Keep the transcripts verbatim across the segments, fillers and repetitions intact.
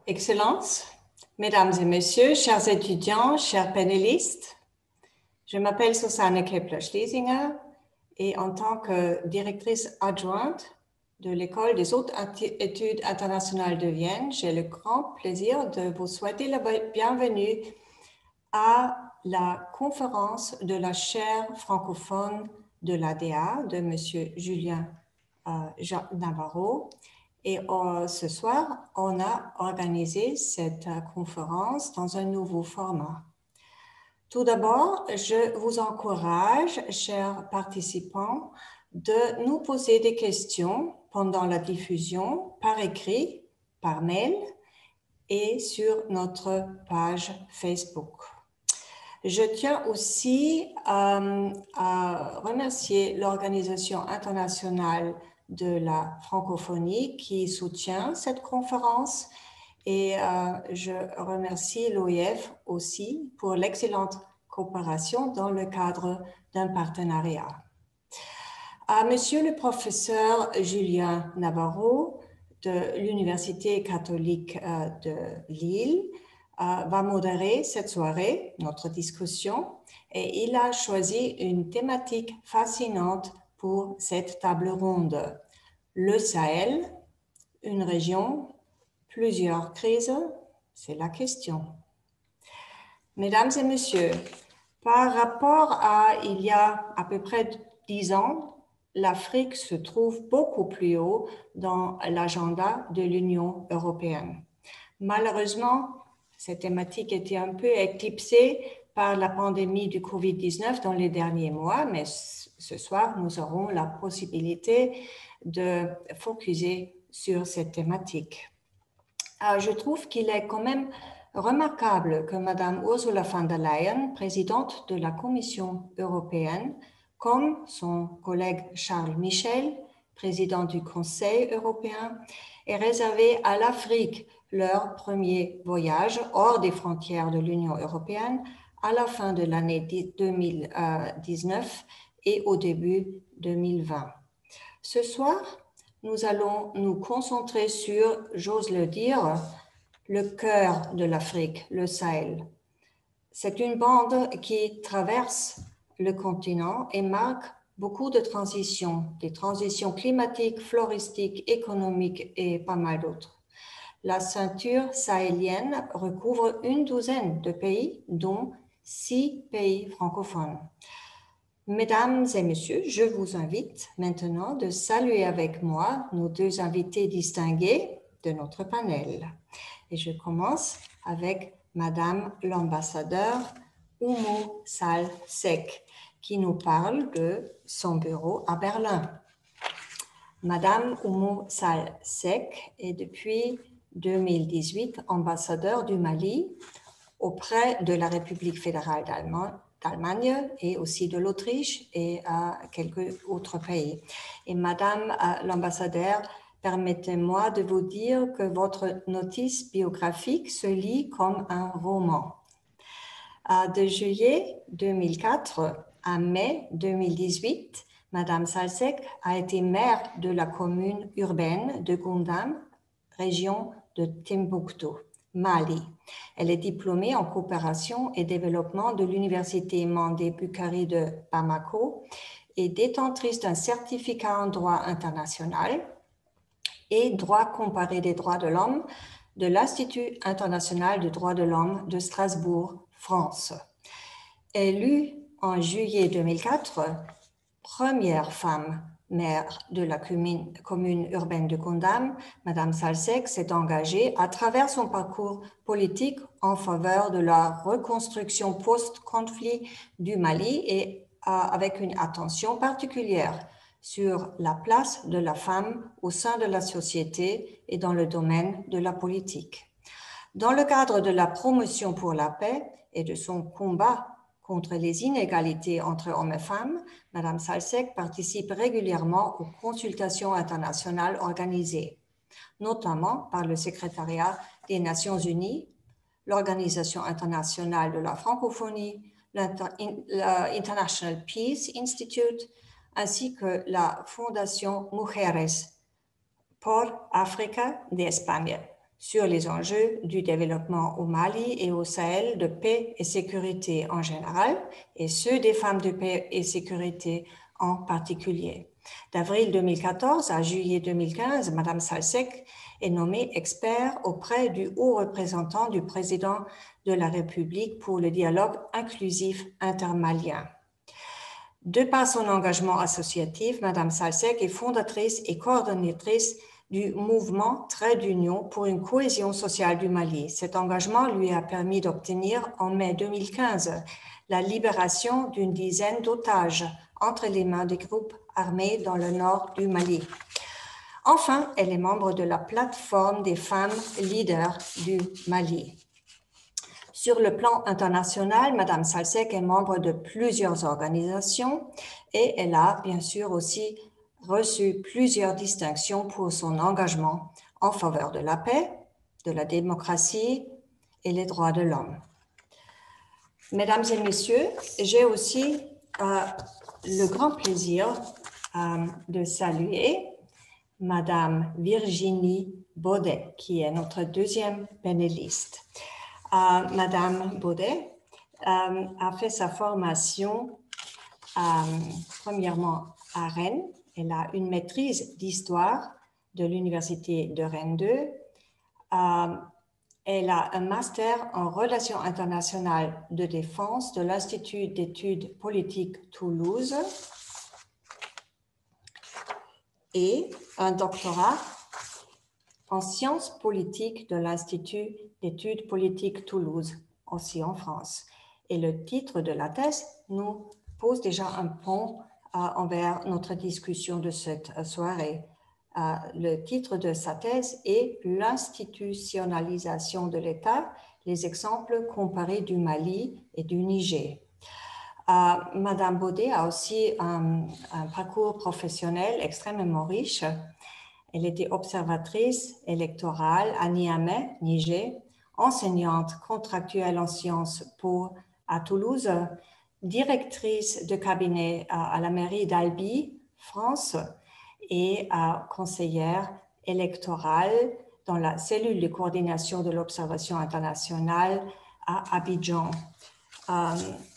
Excellences, Mesdames et Messieurs, chers étudiants, chers panélistes, je m'appelle Susanne Kepler-Schlesinger et en tant que directrice adjointe de l'École des hautes études internationales de Vienne, j'ai le grand plaisir de vous souhaiter la bienvenue à la conférence de la chaire francophone de l'A D A de M. Julien euh, Navarro. Et euh, ce soir, on a organisé cette euh, conférence dans un nouveau format. Tout d'abord, je vous encourage, chers participants, de nous poser des questions pendant la diffusion par écrit, par mail et sur notre page Facebook. Je tiens aussi euh, à remercier l'Organisation internationale de la francophonie qui soutient cette conférence et euh, je remercie l'O I F aussi pour l'excellente coopération dans le cadre d'un partenariat. À Monsieur le professeur Julien Navarro de l'Université catholique euh, de Lille euh, va modérer cette soirée, notre discussion, et il a choisi une thématique fascinante pour cette table ronde. Le Sahel, une région, plusieurs crises, c'est la question. Mesdames et messieurs, par rapport à il y a à peu près dix ans, l'Afrique se trouve beaucoup plus haut dans l'agenda de l'Union européenne. Malheureusement, cette thématique était un peu éclipsée par la pandémie du covid dix-neuf dans les derniers mois, mais ce soir, nous aurons la possibilité de focuser sur cette thématique. Alors, je trouve qu'il est quand même remarquable que Madame Ursula von der Leyen, présidente de la Commission européenne, comme son collègue Charles Michel, président du Conseil européen, ait réservé à l'Afrique leur premier voyage hors des frontières de l'Union européenne à la fin de l'année deux mille dix-neuf et au début deux mille vingt. Ce soir, nous allons nous concentrer sur, j'ose le dire, le cœur de l'Afrique, le Sahel. C'est une bande qui traverse le continent et marque beaucoup de transitions, des transitions climatiques, floristiques, économiques et pas mal d'autres. La ceinture sahélienne recouvre une douzaine de pays, dont six pays francophones. Mesdames et messieurs, je vous invite maintenant de saluer avec moi nos deux invités distingués de notre panel. Et je commence avec Madame l'ambassadeur Oumou Sall Seck, qui nous parle de son bureau à Berlin. Madame Oumou Sall Seck est depuis deux mille dix-huit ambassadeur du Mali auprès de la République fédérale d'Allemagne et aussi de l'Autriche et à quelques autres pays. Et Madame l'ambassadeur, permettez-moi de vous dire que votre notice biographique se lit comme un roman. De juillet deux mille quatre à mai deux mille dix-huit, Madame Sall Seck a été maire de la commune urbaine de Goundam, région de Timbuktu, Mali. Elle est diplômée en coopération et développement de l'Université Mandé Bukhari de Bamako et détentrice d'un certificat en droit international et droit comparé des droits de l'homme de l'Institut international des droits de l'homme de Strasbourg, France. Élue en juillet deux mille quatre, première femme maire de la commune, commune urbaine de Goundam, Madame Sall Seck s'est engagée à travers son parcours politique en faveur de la reconstruction post-conflit du Mali et avec une attention particulière sur la place de la femme au sein de la société et dans le domaine de la politique. Dans le cadre de la promotion pour la paix et de son combat contre les inégalités entre hommes et femmes, Madame Sall Seck participe régulièrement aux consultations internationales organisées, notamment par le Secrétariat des Nations Unies, l'Organisation internationale de la francophonie, l'International Peace Institute, ainsi que la Fondation Mujeres por África de España, sur les enjeux du développement au Mali et au Sahel de paix et sécurité en général, et ceux des femmes de paix et sécurité en particulier. D'avril deux mille quatorze à juillet deux mille quinze, Madame Salsec est nommée expert auprès du haut représentant du président de la République pour le dialogue inclusif intermalien. De par son engagement associatif, Madame Salsec est fondatrice et coordonnatrice du mouvement Trait d'Union pour une cohésion sociale du Mali. Cet engagement lui a permis d'obtenir en mai deux mille quinze la libération d'une dizaine d'otages entre les mains des groupes armés dans le nord du Mali. Enfin, elle est membre de la plateforme des femmes leaders du Mali. Sur le plan international, Madame Salsec est membre de plusieurs organisations et elle a bien sûr aussi reçu plusieurs distinctions pour son engagement en faveur de la paix, de la démocratie et les droits de l'homme. Mesdames et messieurs, j'ai aussi euh, le grand plaisir euh, de saluer Madame Virginie Baudet, qui est notre deuxième panéliste. Euh, Madame Baudet euh, a fait sa formation euh, premièrement à Rennes. Elle a une maîtrise d'histoire de l'Université de Rennes deux. Euh, elle a un master en relations internationales de défense de l'Institut d'études politiques Toulouse et un doctorat en sciences politiques de l'Institut d'études politiques Toulouse, aussi en France. Et le titre de la thèse nous pose déjà un pont euh, envers notre discussion de cette euh, soirée. Euh, le titre de sa thèse est « L'institutionnalisation de l'État, les exemples comparés du Mali et du Niger ». Euh, Madame Baudet a aussi un, un parcours professionnel extrêmement riche. Elle était observatrice électorale à Niamey, Niger, enseignante contractuelle en sciences po à Toulouse, directrice de cabinet à, à la mairie d'Albi, France, et euh, conseillère électorale dans la cellule de coordination de l'observation internationale à Abidjan. Euh,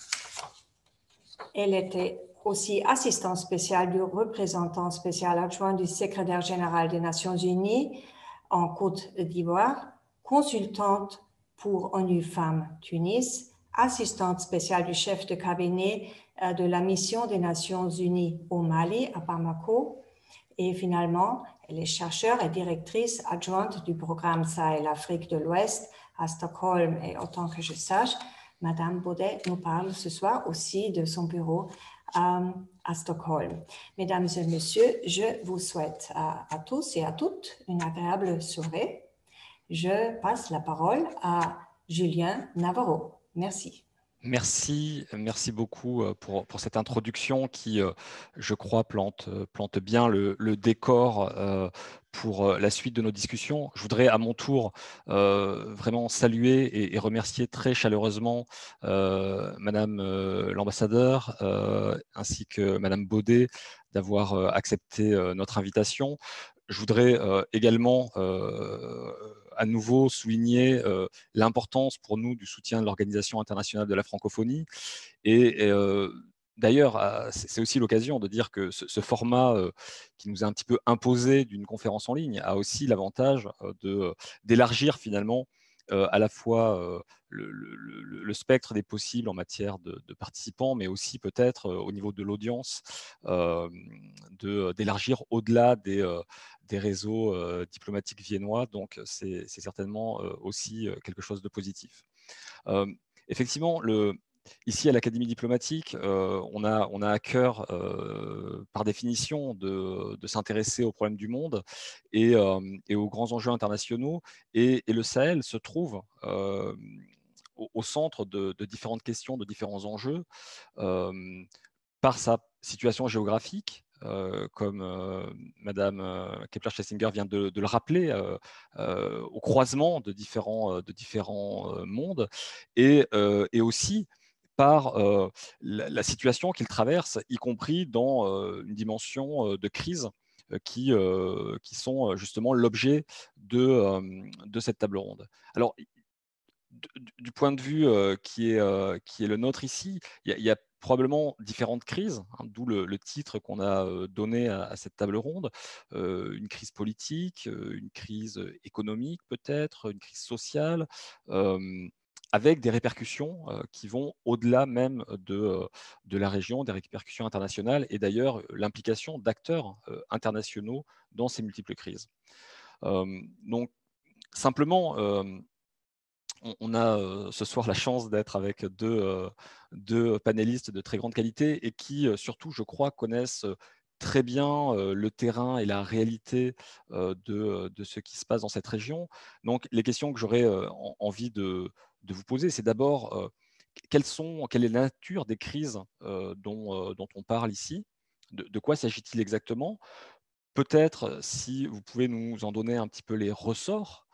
elle était aussi assistante spéciale du représentant spécial adjoint du secrétaire général des Nations Unies en Côte d'Ivoire, consultante pour ONU Femmes Tunis, assistante spéciale du chef de cabinet de la mission des Nations Unies au Mali, à Bamako, et finalement, elle est chercheure et directrice adjointe du programme Sahel-Afrique de l'Ouest à Stockholm. Et autant que je sache, Madame Baudet nous parle ce soir aussi de son bureau euh, à Stockholm. Mesdames et messieurs, je vous souhaite à, à tous et à toutes une agréable soirée. Je passe la parole à Julien Navarro. Merci. Merci, merci beaucoup pour, pour cette introduction qui, je crois, plante, plante bien le, le décor pour la suite de nos discussions. Je voudrais à mon tour euh, vraiment saluer et, et remercier très chaleureusement euh, Madame euh, l'ambassadeur euh, ainsi que Madame Baudet d'avoir euh, accepté euh, notre invitation. Je voudrais euh, également euh, à nouveau souligner euh, l'importance pour nous du soutien de l'Organisation internationale de la francophonie. Et, et euh, d'ailleurs, c'est aussi l'occasion de dire que ce, ce format euh, qui nous a un petit peu imposé d'une conférence en ligne a aussi l'avantage euh, d'élargir finalement euh, à la fois euh, le, le, le, le spectre des possibles en matière de, de participants, mais aussi peut-être euh, au niveau de l'audience, euh, d'élargir au-delà des, euh, des réseaux euh, diplomatiques viennois. Donc, c'est certainement euh, aussi quelque chose de positif. Euh, effectivement, le, ici à l'Académie diplomatique, euh, on, a, on a à cœur, euh, par définition, de, de s'intéresser aux problèmes du monde et, euh, et aux grands enjeux internationaux. Et, et le Sahel se trouve euh, au, au centre de, de différentes questions, de différents enjeux, euh, par sa situation géographique, euh, comme euh, Madame euh, Kepler-Schlesinger vient de, de le rappeler, euh, euh, au croisement de différents, de différents euh, mondes, et, euh, et aussi par euh, la, la situation qu'il traverse, y compris dans euh, une dimension euh, de crise qui, euh, qui sont justement l'objet de, euh, de cette table ronde. Alors, du point de vue euh, qui, est, euh, qui est le nôtre ici, il y a, il y a probablement différentes crises, hein, d'où le, le titre qu'on a euh, donné à, à cette table ronde, euh, une crise politique, euh, une crise économique peut-être, une crise sociale, euh, avec des répercussions euh, qui vont au-delà même de, euh, de la région, des répercussions internationales, et d'ailleurs l'implication d'acteurs euh, internationaux dans ces multiples crises. Euh, donc, simplement, euh, on a euh, ce soir la chance d'être avec deux, euh, deux panélistes de très grande qualité et qui, euh, surtout, je crois, connaissent très bien euh, le terrain et la réalité euh, de, de ce qui se passe dans cette région. Donc, les questions que j'aurais euh, envie de, de vous poser, c'est d'abord, euh, quelles sont, quelle est la nature des crises euh, dont, euh, dont on parle ici? De, de quoi s'agit-il exactement? Peut-être, si vous pouvez nous en donner un petit peu les ressorts,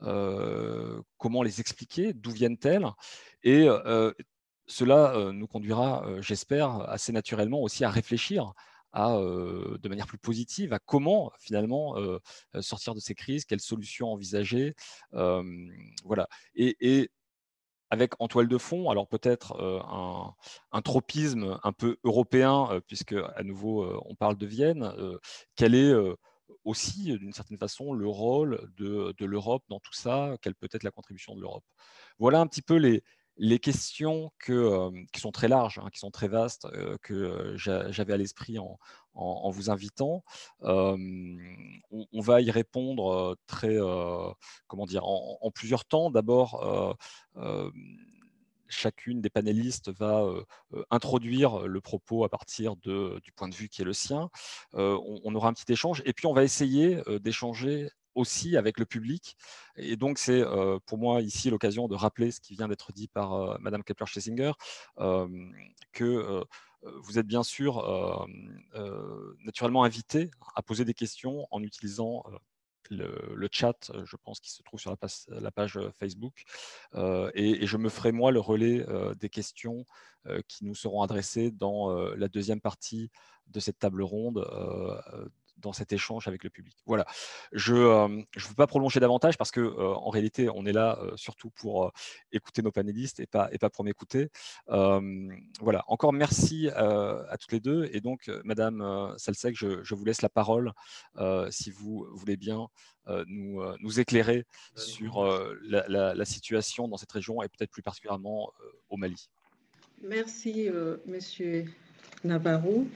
euh, comment les expliquer, d'où viennent-elles? Et euh, cela euh, nous conduira, euh, j'espère, assez naturellement aussi à réfléchir à, euh, de manière plus positive à comment finalement euh, sortir de ces crises, quelles solutions envisager. Euh, voilà. Et, et avec en toile de fond, alors peut-être euh, un, un tropisme un peu européen, euh, puisque à nouveau euh, on parle de Vienne, euh, quel est euh, aussi d'une certaine façon le rôle de, de l'Europe dans tout ça, quelle peut être la contribution de l'Europe. Voilà un petit peu les, les questions que, euh, qui sont très larges, hein, qui sont très vastes, euh, que euh, j'avais à l'esprit en, en, en vous invitant. Euh, on, on va y répondre euh, très, euh, comment dire, en, en plusieurs temps. D'abord, euh, euh, chacune des panélistes va euh, euh, introduire le propos à partir de, du point de vue qui est le sien. Euh, on, on aura un petit échange et puis on va essayer euh, d'échanger aussi avec le public. Et donc, c'est euh, pour moi ici l'occasion de rappeler ce qui vient d'être dit par euh, Madame Kepler-Schlesinger, euh, que euh, vous êtes bien sûr euh, euh, naturellement invité à poser des questions en utilisant euh, le, le chat, je pense, qui se trouve sur la page, la page Facebook. Euh, et, et je me ferai, moi, le relais euh, des questions euh, qui nous seront adressées dans euh, la deuxième partie de cette table ronde, euh, dans cet échange avec le public. Voilà. Je ne euh, veux pas prolonger davantage parce que euh, en réalité, on est là euh, surtout pour euh, écouter nos panélistes et pas, et pas pour m'écouter. Euh, voilà. Encore merci euh, à toutes les deux. Et donc, euh, Madame euh, Salsec, je, je vous laisse la parole euh, si vous voulez bien euh, nous, euh, nous éclairer sur euh, la, la, la situation dans cette région et peut-être plus particulièrement euh, au Mali. Merci, euh, Monsieur Navarro.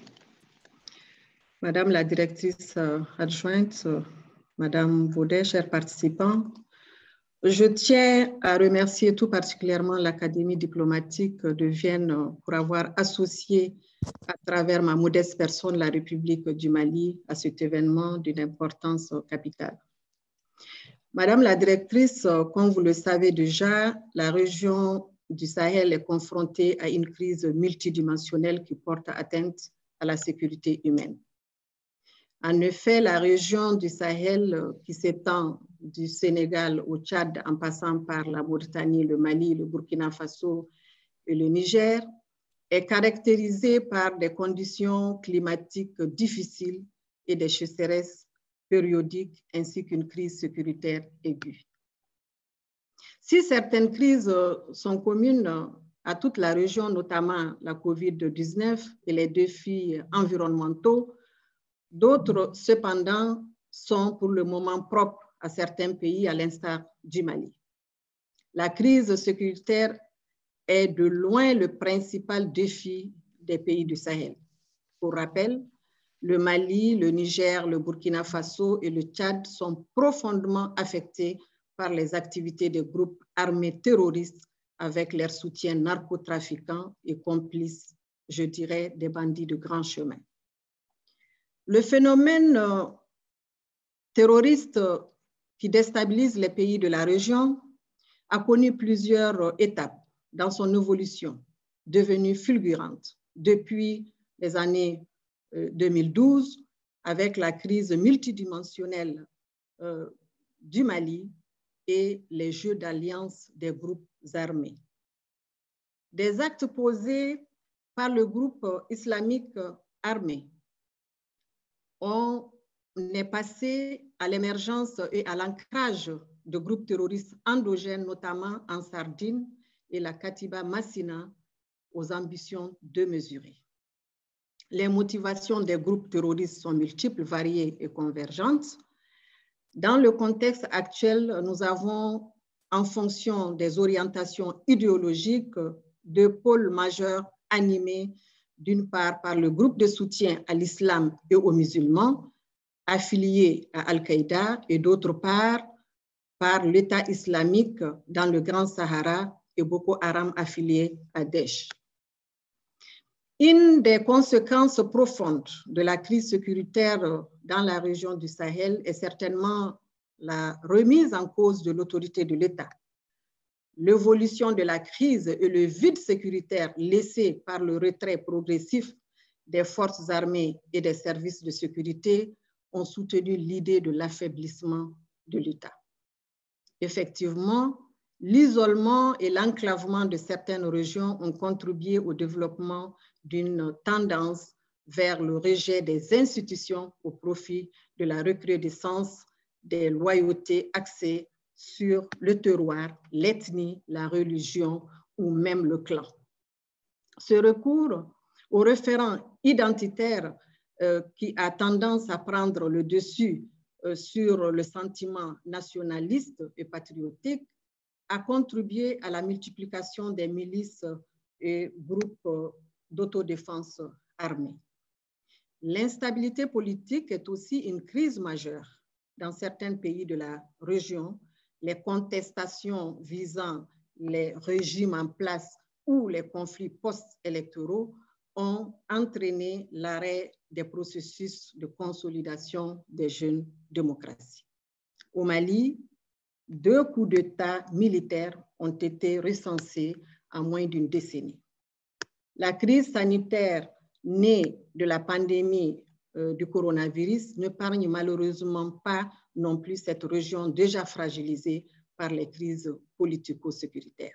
Madame la directrice euh, adjointe, euh, Madame Vaudet, chers participants, je tiens à remercier tout particulièrement l'Académie diplomatique de Vienne pour avoir associé à travers ma modeste personne la République du Mali à cet événement d'une importance capitale. Madame la directrice, comme vous le savez déjà, la région du Sahel est confrontée à une crise multidimensionnelle qui porte atteinte à la sécurité humaine. En effet, la région du Sahel, qui s'étend du Sénégal au Tchad en passant par la Mauritanie, le Mali, le Burkina Faso et le Niger, est caractérisée par des conditions climatiques difficiles et des sécheresses périodiques ainsi qu'une crise sécuritaire aiguë. Si certaines crises sont communes à toute la région, notamment la COVID dix-neuf et les défis environnementaux, d'autres, cependant, sont pour le moment propres à certains pays, à l'instar du Mali. La crise sécuritaire est de loin le principal défi des pays du Sahel. Pour rappel, le Mali, le Niger, le Burkina Faso et le Tchad sont profondément affectés par les activités des groupes armés terroristes avec leur soutien narcotrafiquant et complices, je dirais, des bandits de grand chemin. Le phénomène euh, terroriste euh, qui déstabilise les pays de la région a connu plusieurs euh, étapes dans son évolution, devenue fulgurante depuis les années euh, deux mille douze, avec la crise multidimensionnelle euh, du Mali et les jeux d'alliance des groupes armés. Des actes posés par le groupe islamique armé ont n'est passé à l'émergence et à l'ancrage de groupes terroristes endogènes, notamment en Sardine et la Katiba Massina, aux ambitions démesurées. Les motivations des groupes terroristes sont multiples, variées et convergentes. Dans le contexte actuel, nous avons, en fonction des orientations idéologiques, deux pôles majeurs animés d'une part par le groupe de soutien à l'islam et aux musulmans, affiliés à Al-Qaïda, et d'autre part par l'État islamique dans le Grand Sahara et Boko Haram affilié à Daesh. Une des conséquences profondes de la crise sécuritaire dans la région du Sahel est certainement la remise en cause de l'autorité de l'État. L'évolution de la crise et le vide sécuritaire laissé par le retrait progressif des forces armées et des services de sécurité ont soutenu l'idée de l'affaiblissement de l'État. Effectivement, l'isolement et l'enclavement de certaines régions ont contribué au développement d'une tendance vers le rejet des institutions au profit de la recrudescence des loyautés axées sur le terroir, l'ethnie, la religion ou même le clan. Ce recours au référent identitaire euh, qui a tendance à prendre le dessus euh, sur le sentiment nationaliste et patriotique a contribué à la multiplication des milices et groupes d'autodéfense armés. L'instabilité politique est aussi une crise majeure dans certains pays de la région. Les contestations visant les régimes en place ou les conflits post-électoraux ont entraîné l'arrêt des processus de consolidation des jeunes démocraties. Au Mali, deux coups d'État militaires ont été recensés en moins d'une décennie. La crise sanitaire née de la pandémie euh, du coronavirus n'épargne malheureusement pas non plus cette région déjà fragilisée par les crises politico-sécuritaires.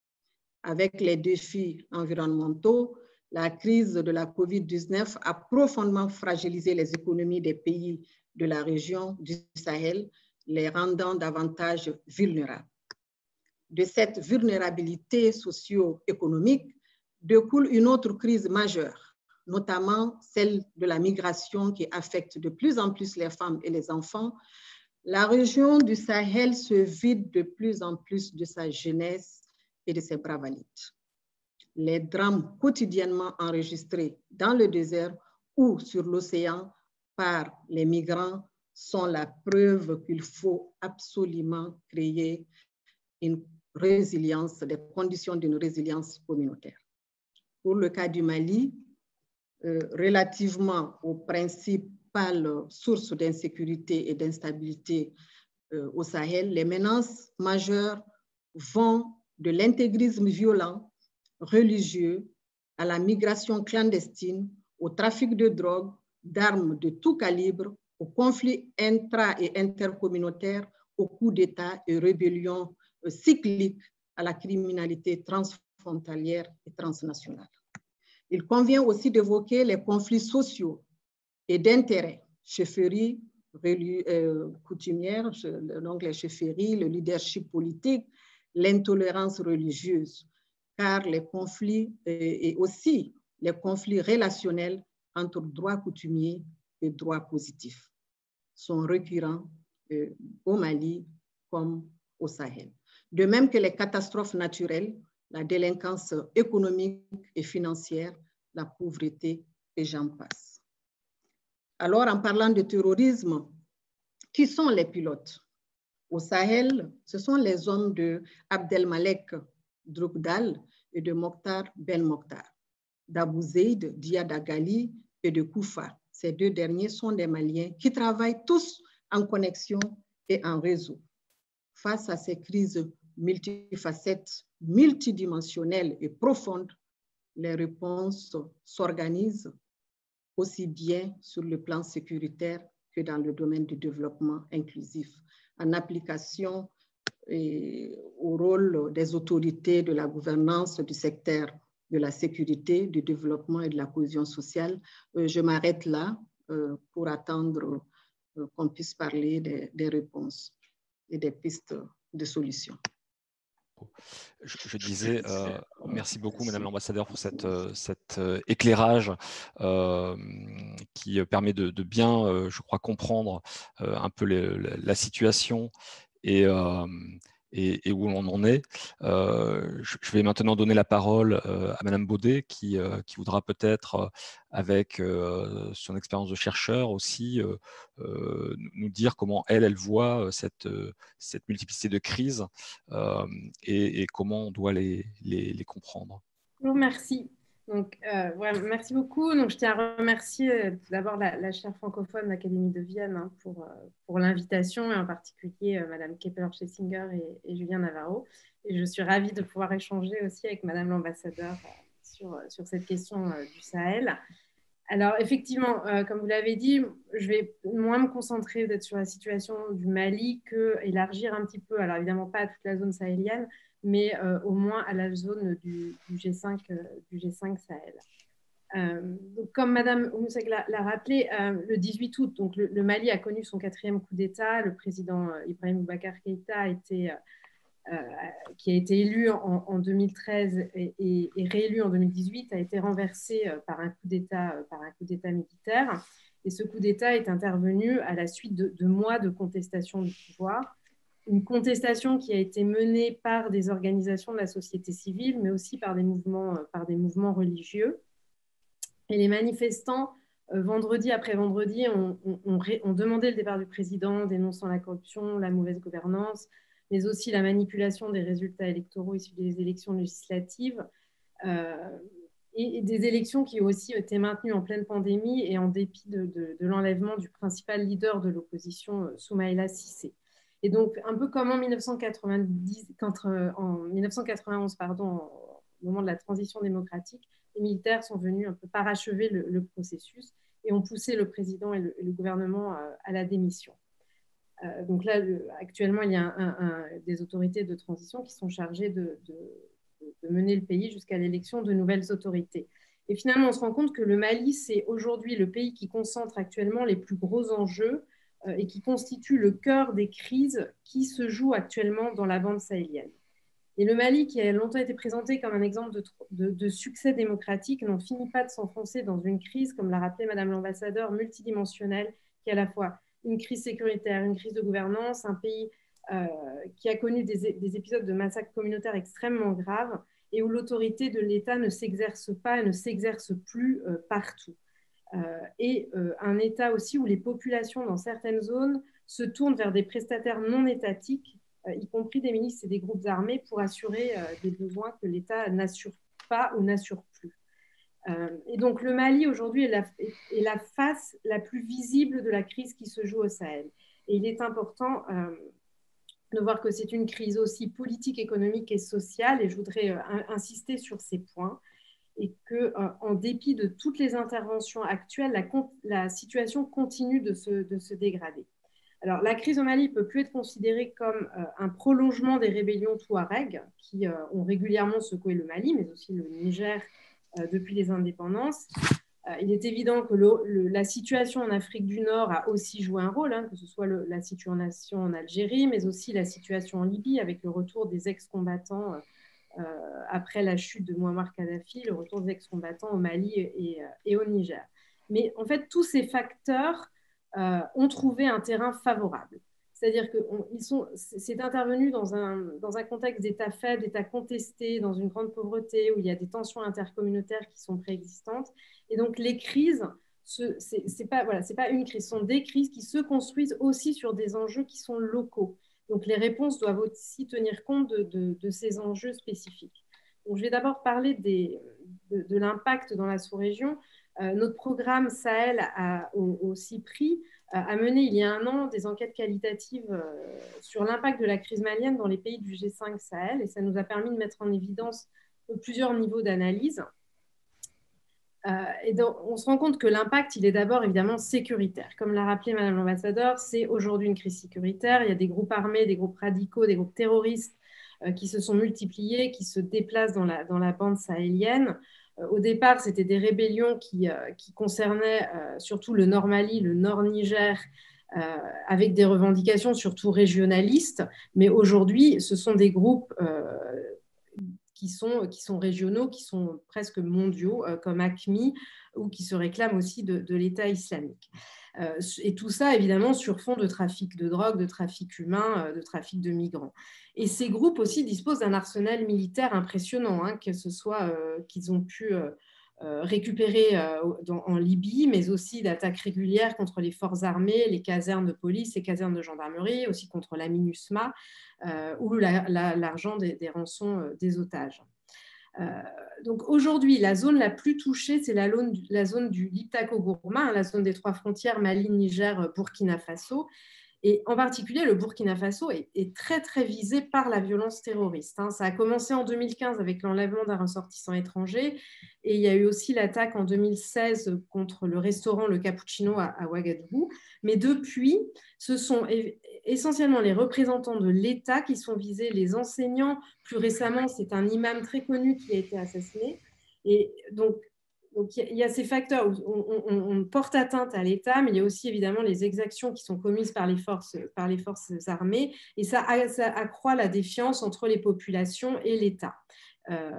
Avec les défis environnementaux, la crise de la COVID dix-neuf a profondément fragilisé les économies des pays de la région du Sahel, les rendant davantage vulnérables. De cette vulnérabilité socio-économique découle une autre crise majeure, notamment celle de la migration qui affecte de plus en plus les femmes et les enfants. La région du Sahel se vide de plus en plus de sa jeunesse et de ses bravalites. Les drames quotidiennement enregistrés dans le désert ou sur l'océan par les migrants sont la preuve qu'il faut absolument créer une résilience, des conditions d'une résilience communautaire. Pour le cas du Mali, euh, relativement aux principales sources d'insécurité et d'instabilité euh, au Sahel, les menaces majeures vont de l'intégrisme violent, religieux, à la migration clandestine, au trafic de drogue, d'armes de tout calibre, aux conflits intra- et intercommunautaires, aux coups d'État et rébellions euh, cycliques, à la criminalité transfrontalière et transnationale. Il convient aussi d'évoquer les conflits sociaux et d'intérêts, chefferies euh, coutumières, donc les chefferies, le leadership politique, l'intolérance religieuse, car les conflits et aussi les conflits relationnels entre droits coutumiers et droits positifs sont récurrents euh, au Mali comme au Sahel. De même que les catastrophes naturelles, la délinquance économique et financière, la pauvreté et j'en passe. Alors, en parlant de terrorisme, qui sont les pilotes? Au Sahel, ce sont les hommes de Abdelmalek Drukdal et de Mokhtar Ben Mokhtar, d'Abou Zeid, d'Iyad Agali et de Koufa. Ces deux derniers sont des Maliens qui travaillent tous en connexion et en réseau. Face à ces crises multifacettes, multidimensionnelles et profondes, les réponses s'organisent aussi bien sur le plan sécuritaire que dans le domaine du développement inclusif, en application et au rôle des autorités de la gouvernance du secteur de la sécurité, du développement et de la cohésion sociale. Euh, je m'arrête là euh, pour attendre euh, qu'on puisse parler des, des réponses et des pistes de solutions. Je, je disais, euh, merci beaucoup, Madame l'ambassadeur, pour cette, cet euh, éclairage euh, qui permet de, de bien, euh, je crois, comprendre euh, un peu les, la, la situation et, euh, et, et où l'on en est. Euh, je, je vais maintenant donner la parole euh, à Madame Baudet, qui, euh, qui voudra peut-être, euh, avec euh, son expérience de chercheur aussi, euh, euh, nous dire comment elle, elle voit cette, cette multiplicité de crises euh, et, et comment on doit les, les, les comprendre. Bonjour, merci. Donc, euh, ouais, merci beaucoup. Donc, je tiens à remercier euh, tout d'abord la, la chaire francophone de l'Académie de Vienne hein, pour, euh, pour l'invitation, et en particulier euh, Madame Kepler-Schlesinger et, et Julien Navarro. Et je suis ravie de pouvoir échanger aussi avec Madame l'ambassadeur euh, sur, sur cette question euh, du Sahel. Alors, effectivement, euh, comme vous l'avez dit, je vais moins me concentrer peut-être sur la situation du Mali que élargir un petit peu, alors évidemment pas à toute la zone sahélienne, mais euh, au moins à la zone du, du, G cinq, euh, du G cinq Sahel. Euh, donc, comme Madame Oumoussek l'a rappelé, euh, le dix-huit août, donc le, le Mali a connu son quatrième coup d'État. Le président euh, Ibrahim Boubacar Keïta a été, euh, qui a été élu en, en deux mille treize et, et, et réélu en deux mille dix-huit, a été renversé euh, par un coup d'État, euh, par un coup d'État militaire. Et ce coup d'État est intervenu à la suite de, de mois de contestation du pouvoir. Une contestation qui a été menée par des organisations de la société civile, mais aussi par des mouvements, par des mouvements religieux. Et les manifestants, euh, vendredi après vendredi, ont, ont, ont, ont demandé le départ du président, dénonçant la corruption, la mauvaise gouvernance, mais aussi la manipulation des résultats électoraux issus des élections législatives, euh, et, et des élections qui ont aussi été maintenues en pleine pandémie et en dépit de, de, de l'enlèvement du principal leader de l'opposition, Soumaïla Cissé. Et donc, un peu comme en mille neuf cent quatre-vingt-dix, quand, euh, en mille neuf cent quatre-vingt-onze, pardon, au moment de la transition démocratique, les militaires sont venus un peu parachever le, le processus et ont poussé le président et le, et le gouvernement à, à la démission. Euh, donc là, le, actuellement, il y a un, un, un, des autorités de transition qui sont chargées de, de, de mener le pays jusqu'à l'élection de nouvelles autorités. Et finalement, on se rend compte que le Mali, c'est aujourd'hui le pays qui concentre actuellement les plus gros enjeux euh, et qui constitue le cœur des crises qui se jouent actuellement dans la bande sahélienne. Et le Mali, qui a longtemps été présenté comme un exemple de, de, de succès démocratique, n'en finit pas de s'enfoncer dans une crise, comme l'a rappelé Madame l'ambassadeur, multidimensionnelle, qui est à la fois une crise sécuritaire, une crise de gouvernance, un pays euh, qui a connu des, des épisodes de massacres communautaires extrêmement graves et où l'autorité de l'État ne s'exerce pas et ne s'exerce plus euh, partout. Euh, et euh, un État aussi où les populations dans certaines zones se tournent vers des prestataires non étatiques, euh, y compris des milices et des groupes armés, pour assurer euh, des besoins que l'État n'assure pas ou n'assure plus. Euh, et donc le Mali aujourd'hui est la, est la face la plus visible de la crise qui se joue au Sahel. Et il est important euh, de voir que c'est une crise aussi politique, économique et sociale, et je voudrais euh, insister sur ces points, et qu'en euh, dépit de toutes les interventions actuelles, la, la situation continue de se, de se dégrader. Alors, la crise au Mali ne peut plus être considérée comme euh, un prolongement des rébellions touaregs qui euh, ont régulièrement secoué le Mali, mais aussi le Niger euh, depuis les indépendances. Euh, il est évident que le, le, la situation en Afrique du Nord a aussi joué un rôle, hein, que ce soit le, la situation en Algérie, mais aussi la situation en Libye, avec le retour des ex-combattants euh, après la chute de Mouammar Kadhafi, le retour des ex-combattants au Mali et, et, et au Niger. Mais en fait, tous ces facteurs Euh, ont trouvé un terrain favorable. C'est-à-dire que c'est intervenu dans un, dans un contexte d'État faible, d'État contesté, dans une grande pauvreté, où il y a des tensions intercommunautaires qui sont préexistantes. Et donc, les crises, ce n'est pas, voilà, c'est pas une crise, ce sont des crises qui se construisent aussi sur des enjeux qui sont locaux. Donc, les réponses doivent aussi tenir compte de, de, de ces enjeux spécifiques. Donc, je vais d'abord parler des, de, de l'impact dans la sous-région. Euh, notre programme Sahel a, au, au CIPRI euh, a mené il y a un an des enquêtes qualitatives euh, sur l'impact de la crise malienne dans les pays du G cinq Sahel, et ça nous a permis de mettre en évidence plusieurs niveaux d'analyse. Euh, et donc, on se rend compte que l'impact, il est d'abord évidemment sécuritaire. Comme l'a rappelé Madame l'ambassadeur, c'est aujourd'hui une crise sécuritaire. Il y a des groupes armés, des groupes radicaux, des groupes terroristes euh, qui se sont multipliés, qui se déplacent dans la, dans la bande sahélienne. Au départ, c'était des rébellions qui, euh, qui concernaient euh, surtout le Nord Mali, le Nord Niger, euh, avec des revendications surtout régionalistes, mais aujourd'hui, ce sont des groupes euh, qui sont, qui sont régionaux, qui sont presque mondiaux, euh, comme A C M I, ou qui se réclament aussi de, de l'État islamique. Euh, et tout ça, évidemment, sur fond de trafic de drogue, de trafic humain, euh, de trafic de migrants. Et ces groupes aussi disposent d'un arsenal militaire impressionnant, hein, que ce soit euh, qu'ils ont pu euh, euh, récupérer euh, dans, en Libye, mais aussi d'attaques régulières contre les forces armées, les casernes de police, les casernes de gendarmerie, aussi contre la MINUSMA, euh, ou l'argent la, la, des, des rançons euh, des otages. Euh, donc aujourd'hui, la zone la plus touchée, c'est la, la zone du Liptako-Gourma, la zone des trois frontières Mali, Niger, Burkina Faso. Et en particulier, le Burkina Faso est, est très, très visé par la violence terroriste. Hein. Ça a commencé en deux mille quinze avec l'enlèvement d'un ressortissant étranger. Et il y a eu aussi l'attaque en deux mille seize contre le restaurant Le Cappuccino à, à Ouagadougou. Mais depuis, ce sont essentiellement les représentants de l'État qui sont visés, les enseignants. Plus récemment, c'est un imam très connu qui a été assassiné. Et donc, Donc, il y a ces facteurs où on, on, on porte atteinte à l'État, mais il y a aussi évidemment les exactions qui sont commises par les forces, par les forces armées, et ça, ça accroît la défiance entre les populations et l'État. Euh,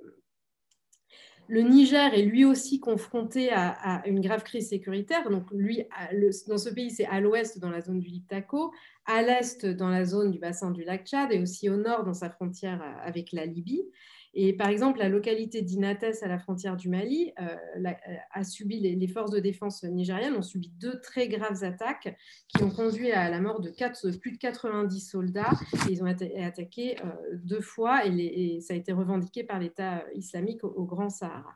le Niger est lui aussi confronté à, à une grave crise sécuritaire. Donc, lui, le, dans ce pays, c'est à l'ouest, dans la zone du Liptako, à l'est, dans la zone du bassin du lac Tchad, et aussi au nord, dans sa frontière avec la Libye. Et par exemple, la localité d'Inates, à la frontière du Mali, euh, la, a subi, les, les forces de défense nigériennes ont subi deux très graves attaques qui ont conduit à la mort de, quatre, de plus de quatre-vingt-dix soldats. Et ils ont été attaqués euh, deux fois et, les, et ça a été revendiqué par l'État islamique au, au Grand Sahara.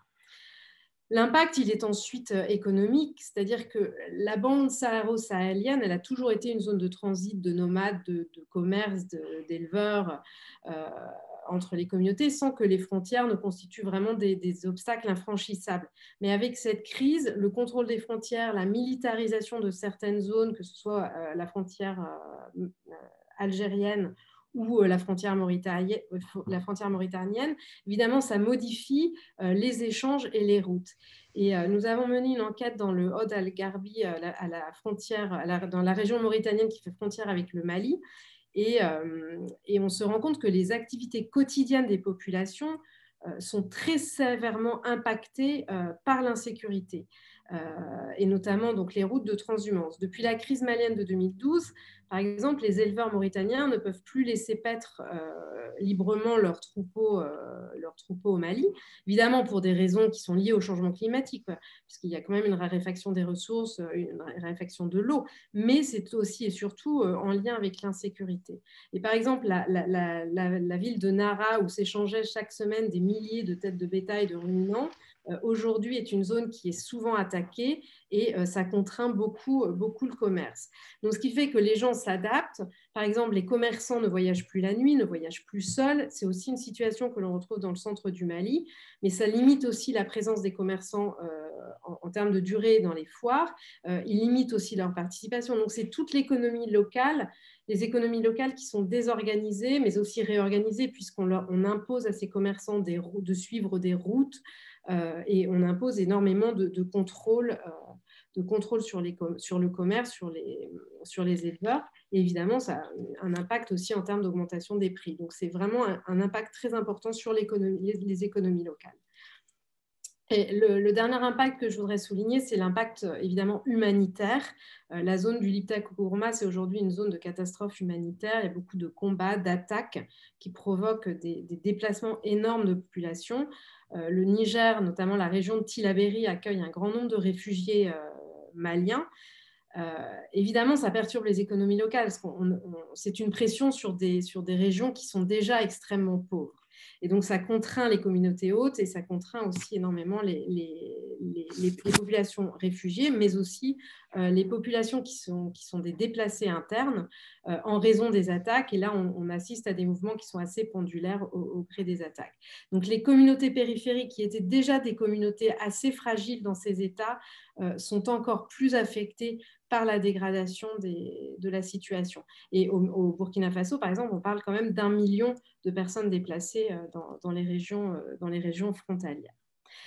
L'impact, il est ensuite économique, c'est-à-dire que la bande saharo-sahélienne, elle a toujours été une zone de transit, de nomades, de, de commerce, d'éleveurs, euh, entre les communautés, sans que les frontières ne constituent vraiment des, des obstacles infranchissables. Mais avec cette crise, le contrôle des frontières, la militarisation de certaines zones, que ce soit euh, la frontière euh, algérienne ou la frontière mauritanienne, la frontière mauritanienne, évidemment, ça modifie euh, les échanges et les routes. Et euh, nous avons mené une enquête dans le Haut al-Garbi, à la, à la frontière, à la, dans la région mauritanienne qui fait frontière avec le Mali. Et, euh, et on se rend compte que les activités quotidiennes des populations euh, sont très sévèrement impactées euh, par l'insécurité, euh, et notamment donc, les routes de transhumance. Depuis la crise malienne de deux mille douze, par exemple, les éleveurs mauritaniens ne peuvent plus laisser paître euh, librement leurs troupeaux, euh, leurs troupeaux au Mali, évidemment pour des raisons qui sont liées au changement climatique, puisqu'il y a quand même une raréfaction des ressources, une raréfaction de l'eau, mais c'est aussi et surtout euh, en lien avec l'insécurité. Et par exemple, la, la, la, la, la ville de Nara, où s'échangeaient chaque semaine des milliers de têtes de bétail, de ruminants, euh, aujourd'hui est une zone qui est souvent attaquée et euh, ça contraint beaucoup, beaucoup le commerce. Donc, ce qui fait que les gens s'adaptent. Par exemple, les commerçants ne voyagent plus la nuit, ne voyagent plus seuls. C'est aussi une situation que l'on retrouve dans le centre du Mali, mais ça limite aussi la présence des commerçants euh, en, en termes de durée dans les foires. Euh, il limite aussi leur participation. Donc, c'est toute l'économie locale, les économies locales qui sont désorganisées, mais aussi réorganisées, puisqu'on leur, on impose à ces commerçants des, de suivre des routes euh, et on impose énormément de, de contrôle euh, de contrôle sur, les, sur le commerce, sur les, sur les éleveurs. Et évidemment, ça a un impact aussi en termes d'augmentation des prix. Donc, c'est vraiment un, un impact très important sur les, les économies locales. Et le, le dernier impact que je voudrais souligner, c'est l'impact évidemment humanitaire. Euh, la zone du Liptako-Gourma, c'est aujourd'hui une zone de catastrophe humanitaire. Il y a beaucoup de combats, d'attaques qui provoquent des, des déplacements énormes de population. Euh, le Niger, notamment la région de Tillabéri, accueille un grand nombre de réfugiés euh, maliens. Euh, évidemment, ça perturbe les économies locales, parce qu'on on, c'est une pression sur des, sur des régions qui sont déjà extrêmement pauvres. Et donc, ça contraint les communautés hautes et ça contraint aussi énormément les, les, les, les, les populations réfugiées, mais aussi euh, les populations qui sont, qui sont des déplacés internes euh, en raison des attaques. Et là, on, on assiste à des mouvements qui sont assez pendulaires au, auprès des attaques. Donc, les communautés périphériques, qui étaient déjà des communautés assez fragiles dans ces États, euh, sont encore plus affectées par la dégradation des, de la situation. Et au, au Burkina Faso, par exemple, on parle quand même d'un million de personnes déplacées dans, dans, les, régions, dans les régions frontalières.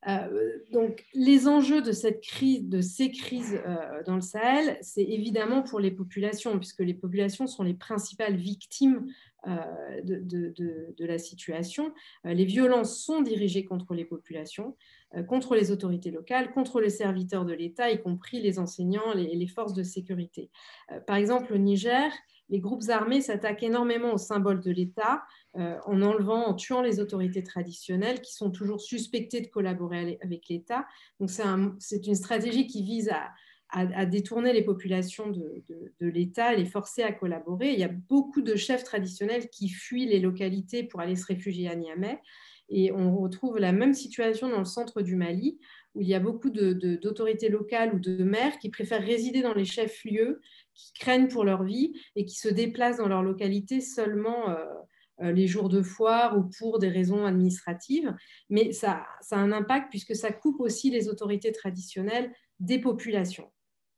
Euh, donc, les enjeux de, cette crise, de ces crises euh, dans le Sahel, c'est évidemment pour les populations, puisque les populations sont les principales victimes euh, de, de, de, de la situation. Euh, les violences sont dirigées contre les populations, euh, contre les autorités locales, contre les serviteurs de l'État, y compris les enseignants et les, les forces de sécurité. Euh, par exemple, au Niger, les groupes armés s'attaquent énormément aux symboles de l'État, Euh, en enlevant, en tuant les autorités traditionnelles qui sont toujours suspectées de collaborer avec l'État. Donc c'est un, c'est une stratégie qui vise à, à, à détourner les populations de, de, de l'État et les forcer à collaborer. Il y a beaucoup de chefs traditionnels qui fuient les localités pour aller se réfugier à Niamey. Et on retrouve la même situation dans le centre du Mali, où il y a beaucoup de, de, d'autorités locales ou de maires qui préfèrent résider dans les chefs-lieux, qui craignent pour leur vie et qui se déplacent dans leur localité seulement euh, les jours de foire ou pour des raisons administratives, mais ça, ça a un impact puisque ça coupe aussi les autorités traditionnelles des populations.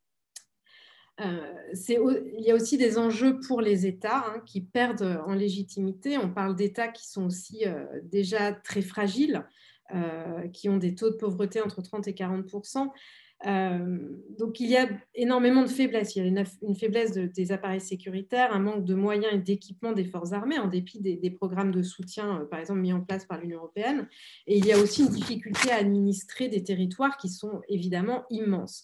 Euh, c'est, il y a aussi des enjeux pour les États hein, qui perdent en légitimité. On parle d'États qui sont aussi euh, déjà très fragiles, euh, qui ont des taux de pauvreté entre trente et quarante pour cent. Euh, donc il y a énormément de faiblesses. Il y a une, une faiblesse de, des appareils sécuritaires, un manque de moyens et d'équipement des forces armées en dépit des, des programmes de soutien, euh, par exemple mis en place par l'Union européenne. Et il y a aussi une difficulté à administrer des territoires qui sont évidemment immenses.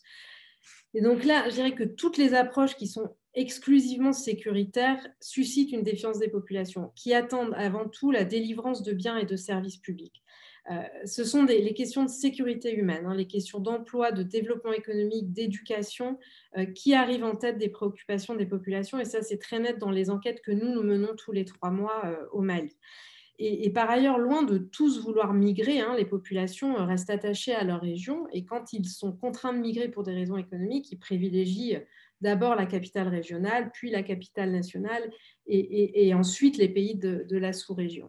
Et donc là, je dirais que toutes les approches qui sont exclusivement sécuritaires suscitent une défiance des populations qui attendent avant tout la délivrance de biens et de services publics. Euh, ce sont des, les questions de sécurité humaine, hein, les questions d'emploi, de développement économique, d'éducation, euh, qui arrivent en tête des préoccupations des populations. Et ça, c'est très net dans les enquêtes que nous, nous menons tous les trois mois euh, au Mali. Et, et par ailleurs, loin de tous vouloir migrer, hein, les populations restent attachées à leur région. Et quand ils sont contraints de migrer pour des raisons économiques, ils privilégient d'abord la capitale régionale, puis la capitale nationale, et, et, et ensuite les pays de, de la sous-région.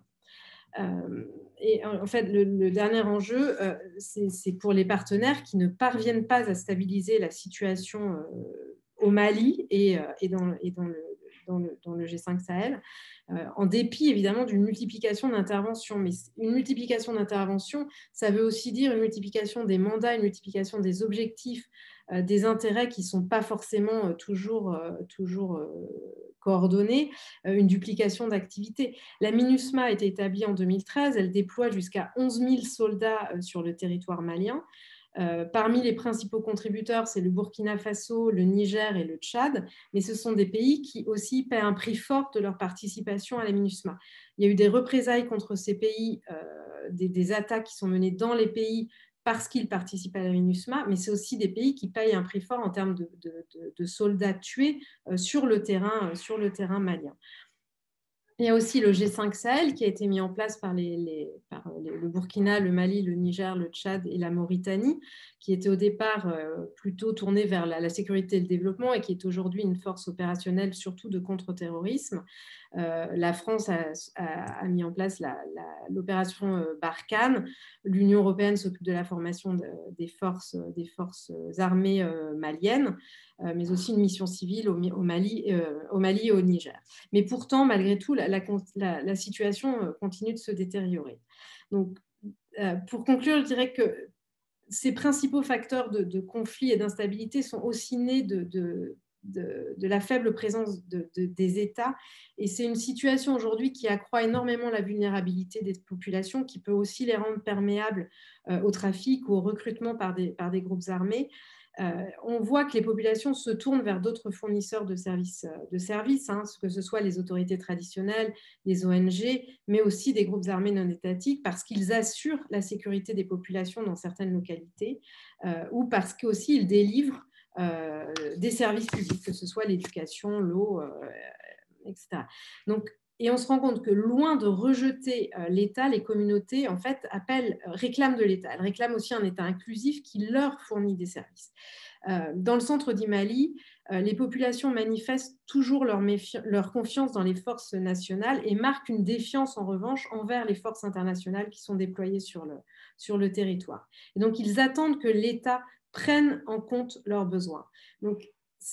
Euh, et en fait, le, le dernier enjeu, euh, c'est, c'est pour les partenaires qui ne parviennent pas à stabiliser la situation euh, au Mali et, euh, et, dans, et dans, le, dans, le, dans le G cinq Sahel, euh, en dépit évidemment d'une multiplication d'interventions. Mais une multiplication d'interventions, ça veut aussi dire une multiplication des mandats, une multiplication des objectifs, euh, des intérêts qui ne sont pas forcément euh, toujours, euh, toujours euh, coordonnés, euh, une duplication d'activités. La MINUSMA a été établie en deux mille treize, elle déploie jusqu'à onze mille soldats euh, sur le territoire malien. Euh, parmi les principaux contributeurs, c'est le Burkina Faso, le Niger et le Tchad, mais ce sont des pays qui aussi paient un prix fort de leur participation à la MINUSMA. Il y a eu des représailles contre ces pays, euh, des, des attaques qui sont menées dans les pays parce qu'ils participent à la MINUSMA, mais c'est aussi des pays qui payent un prix fort en termes de, de, de, de soldats tués euh, sur le terrain, euh, sur le terrain malien. Il y a aussi le G cinq Sahel qui a été mis en place par, les, les, par les, le Burkina, le Mali, le Niger, le Tchad et la Mauritanie, qui était au départ euh, plutôt tourné vers la, la sécurité et le développement et qui est aujourd'hui une force opérationnelle surtout de contre-terrorisme. Euh, la France a, a, a mis en place la, la, l'opération euh, Barkhane. L'Union européenne s'occupe de la formation de, des, forces, des forces armées euh, maliennes, euh, mais aussi une mission civile au, au, Mali, euh, au Mali et au Niger. Mais pourtant, malgré tout, la, la, la, la situation continue de se détériorer. Donc, euh, pour conclure, je dirais que ces principaux facteurs de, de conflit et d'instabilité sont aussi nés de, de, de, de la faible présence de, de, des États. Et c'est une situation aujourd'hui qui accroît énormément la vulnérabilité des populations, qui peut aussi les rendre perméables euh, au trafic ou au recrutement par des, par des groupes armés. Euh, on voit que les populations se tournent vers d'autres fournisseurs de services, de services hein, que ce soit les autorités traditionnelles, les O N G, mais aussi des groupes armés non étatiques, parce qu'ils assurent la sécurité des populations dans certaines localités, euh, ou parce qu'aussi ils délivrent euh, des services publics, que ce soit l'éducation, l'eau, euh, et cetera. Donc, et on se rend compte que loin de rejeter euh, l'État, les communautés en fait appellent, euh, réclament de l'État. Elles réclament aussi un État inclusif qui leur fournit des services. Euh, dans le centre du Mali, euh, les populations manifestent toujours leur, méfi- leur confiance dans les forces nationales et marquent une défiance en revanche envers les forces internationales qui sont déployées sur le, sur le territoire. Et donc ils attendent que l'État prenne en compte leurs besoins. Donc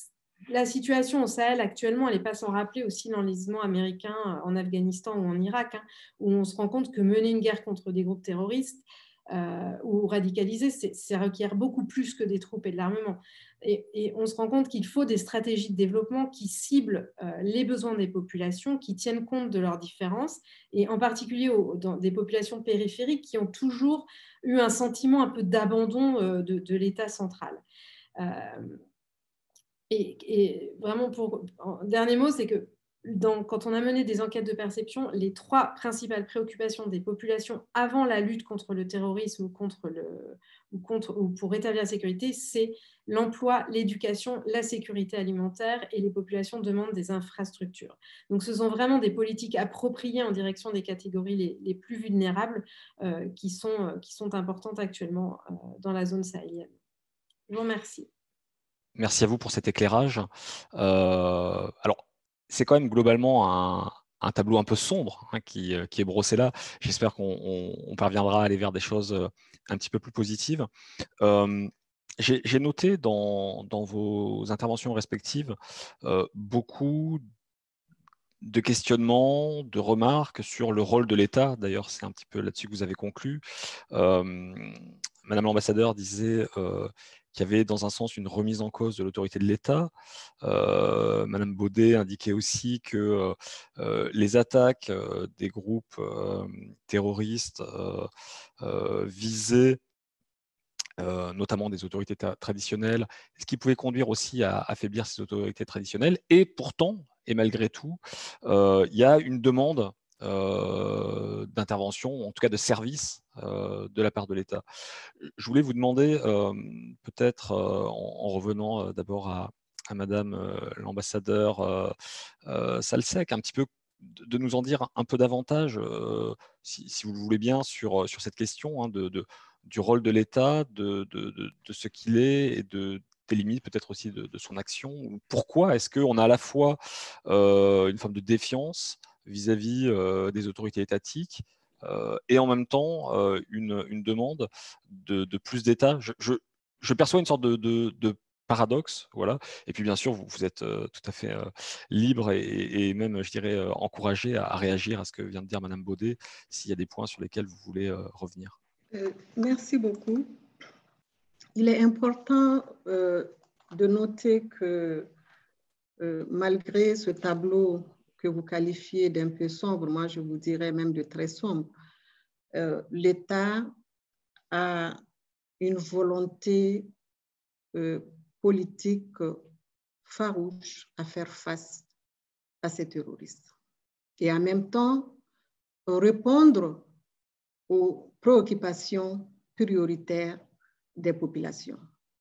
la situation au Sahel actuellement, elle n'est pas sans rappeler aussi l'enlisement américain en Afghanistan ou en Irak, hein, où on se rend compte que mener une guerre contre des groupes terroristes, euh, ou radicalisés, ça requiert beaucoup plus que des troupes et de l'armement. Et, et on se rend compte qu'il faut des stratégies de développement qui ciblent euh, les besoins des populations, qui tiennent compte de leurs différences, et en particulier au, dans des populations périphériques qui ont toujours eu un sentiment un peu d'abandon euh, de, de l'État central. Euh, et, et vraiment, pour, en dernier mot, c'est que Dans, quand on a mené des enquêtes de perception, les trois principales préoccupations des populations avant la lutte contre le terrorisme ou, contre le, ou, contre, ou pour rétablir la sécurité, c'est l'emploi, l'éducation, la sécurité alimentaire, et les populations demandent des infrastructures. Donc ce sont vraiment des politiques appropriées en direction des catégories les, les plus vulnérables euh, qui, sont, euh, qui sont importantes actuellement euh, dans la zone sahélienne. Je vous remercie. Merci à vous pour cet éclairage. Euh, alors, c'est quand même globalement un, un tableau un peu sombre hein, qui, qui est brossé là. J'espère qu'on on, on parviendra à aller vers des choses un petit peu plus positives. Euh, j'ai noté dans, dans vos interventions respectives euh, beaucoup de questionnements, de remarques sur le rôle de l'État. D'ailleurs, c'est un petit peu là-dessus que vous avez conclu. Euh, Madame l'ambassadeur disait euh, qu'il y avait dans un sens une remise en cause de l'autorité de l'État. Euh, Madame Baudet indiquait aussi que euh, les attaques euh, des groupes euh, terroristes euh, euh, visaient Euh, notamment des autorités traditionnelles, ce qui pouvait conduire aussi à affaiblir ces autorités traditionnelles. Et pourtant, et malgré tout, euh, il y a une demande euh, d'intervention, en tout cas de service euh, de la part de l'État. Je voulais vous demander, euh, peut-être euh, en, en revenant euh, d'abord à, à Madame euh, l'ambassadeur euh, euh, Salsec, un petit peu de, de nous en dire un peu davantage, euh, si, si vous le voulez bien, sur, sur cette question hein, de, de du rôle de l'État, de, de, de, de ce qu'il est et de, des limites peut-être aussi de, de son action. Pourquoi est-ce qu'on a à la fois euh, une forme de défiance vis-à-vis euh, des autorités étatiques euh, et en même temps euh, une, une demande de, de plus d'État? je, je, je perçois une sorte de, de, de paradoxe, voilà. Et puis bien sûr, vous, vous êtes euh, tout à fait euh, libre et, et même, je dirais, euh, encouragé à, à réagir à ce que vient de dire Madame Baudet, s'il y a des points sur lesquels vous voulez euh, revenir. Euh, merci beaucoup. Il est important euh, de noter que euh, malgré ce tableau que vous qualifiez d'un peu sombre, moi je vous dirais même de très sombre, euh, l'État a une volonté euh, politique farouche à faire face à ces terroristes et en même temps répondre aux préoccupations prioritaires des populations.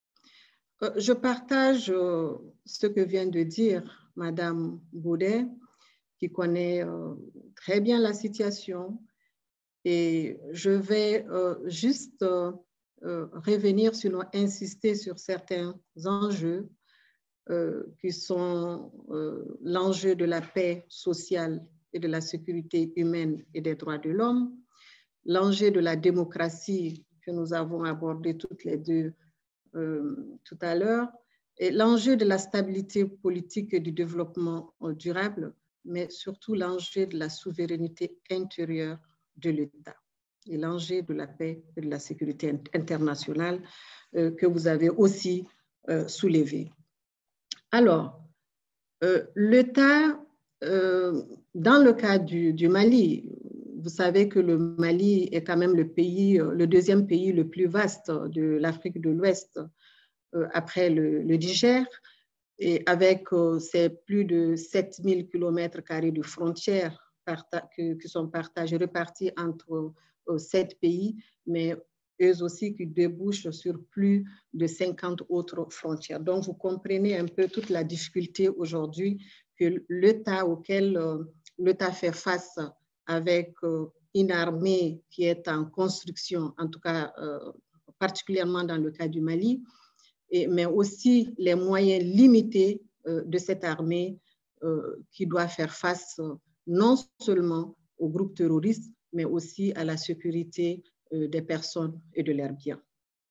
Je partage ce que vient de dire Madame Baudet, qui connaît très bien la situation, et je vais juste revenir, sinon insister sur certains enjeux qui sont l'enjeu de la paix sociale et de la sécurité humaine et des droits de l'homme, l'enjeu de la démocratie que nous avons abordé toutes les deux euh, tout à l'heure, et l'enjeu de la stabilité politique et du développement durable, mais surtout l'enjeu de la souveraineté intérieure de l'État et l'enjeu de la paix et de la sécurité internationale euh, que vous avez aussi euh, soulevé. Alors, euh, l'État, euh, dans le cas du, du Mali, vous savez que le Mali est quand même le pays, le deuxième pays le plus vaste de l'Afrique de l'Ouest euh, après le, le Niger, et avec euh, ces plus de sept mille kilomètres carrés de frontières qui, qui sont partagées, réparties entre euh, sept pays, mais eux aussi qui débouchent sur plus de cinquante autres frontières. Donc, vous comprenez un peu toute la difficulté aujourd'hui que l'État auquel euh, l'État fait face avec euh, une armée qui est en construction, en tout cas euh, particulièrement dans le cas du Mali, et, mais aussi les moyens limités euh, de cette armée euh, qui doit faire face euh, non seulement aux groupes terroristes, mais aussi à la sécurité euh, des personnes et de leurs biens.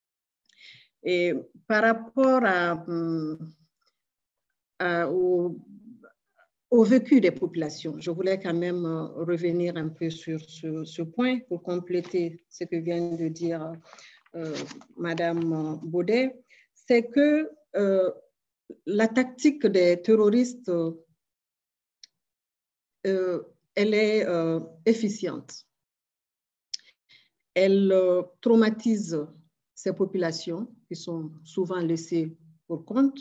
Et par rapport à, à, au, au vécu des populations. Je voulais quand même revenir un peu sur ce, ce point pour compléter ce que vient de dire euh, Madame Baudet. C'est que euh, la tactique des terroristes, euh, elle est euh, efficiente. Elle euh, traumatise ces populations qui sont souvent laissées pour compte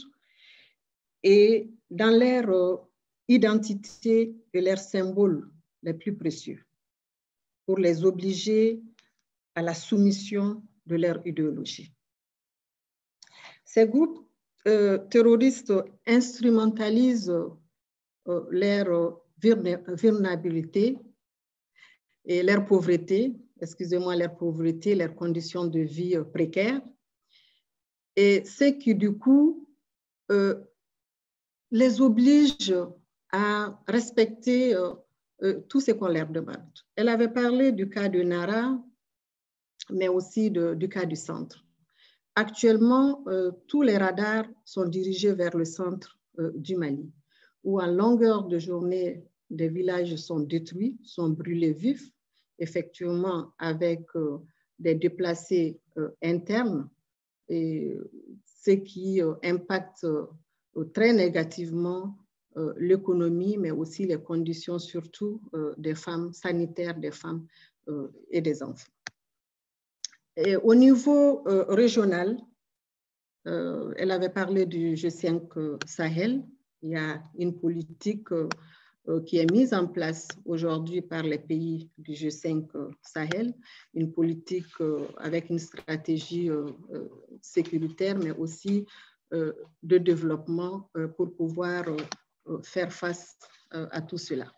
et dans leur euh, identité et leurs symboles les plus précieux pour les obliger à la soumission de leur idéologie. Ces groupes euh, terroristes instrumentalisent euh, leur vulnérabilité et leur pauvreté, excusez-moi, leur pauvreté, leurs conditions de vie euh, précaires, et ce qui du coup euh, les oblige à respecter euh, euh, tout ce qu'on leur demande. Elle avait parlé du cas de Nara, mais aussi de, du cas du centre. Actuellement, euh, tous les radars sont dirigés vers le centre euh, du Mali, où en longueur de journée, des villages sont détruits, sont brûlés vifs, effectivement avec euh, des déplacés euh, internes, et ce qui euh, impacte euh, très négativement euh, l'économie, mais aussi les conditions surtout euh, des femmes sanitaires, des femmes euh, et des enfants. Et au niveau euh, régional, euh, elle avait parlé du G cinq Sahel. Il y a une politique euh, euh, qui est mise en place aujourd'hui par les pays du G cinq Sahel, une politique euh, avec une stratégie euh, euh, sécuritaire, mais aussi euh, de développement euh, pour pouvoir euh, faire face euh, à tout cela.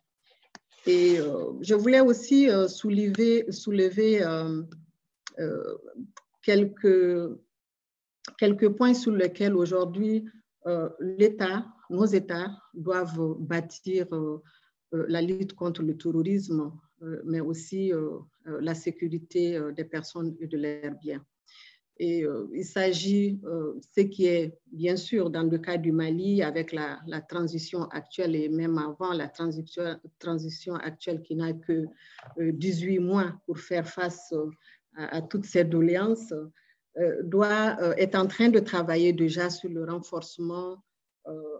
Et euh, je voulais aussi euh, soulever, soulever euh, euh, quelques, quelques points sur lesquels aujourd'hui euh, l'État, nos États doivent bâtir euh, euh, la lutte contre le terrorisme, euh, mais aussi euh, euh, la sécurité euh, des personnes et de leurs biens. Et euh, il s'agit, euh, ce qui est bien sûr dans le cas du Mali, avec la, la transition actuelle et même avant la transition, transition actuelle qui n'a que euh, dix-huit mois pour faire face euh, à, à toutes ces doléances, euh, doit euh, être en train de travailler déjà sur le renforcement euh,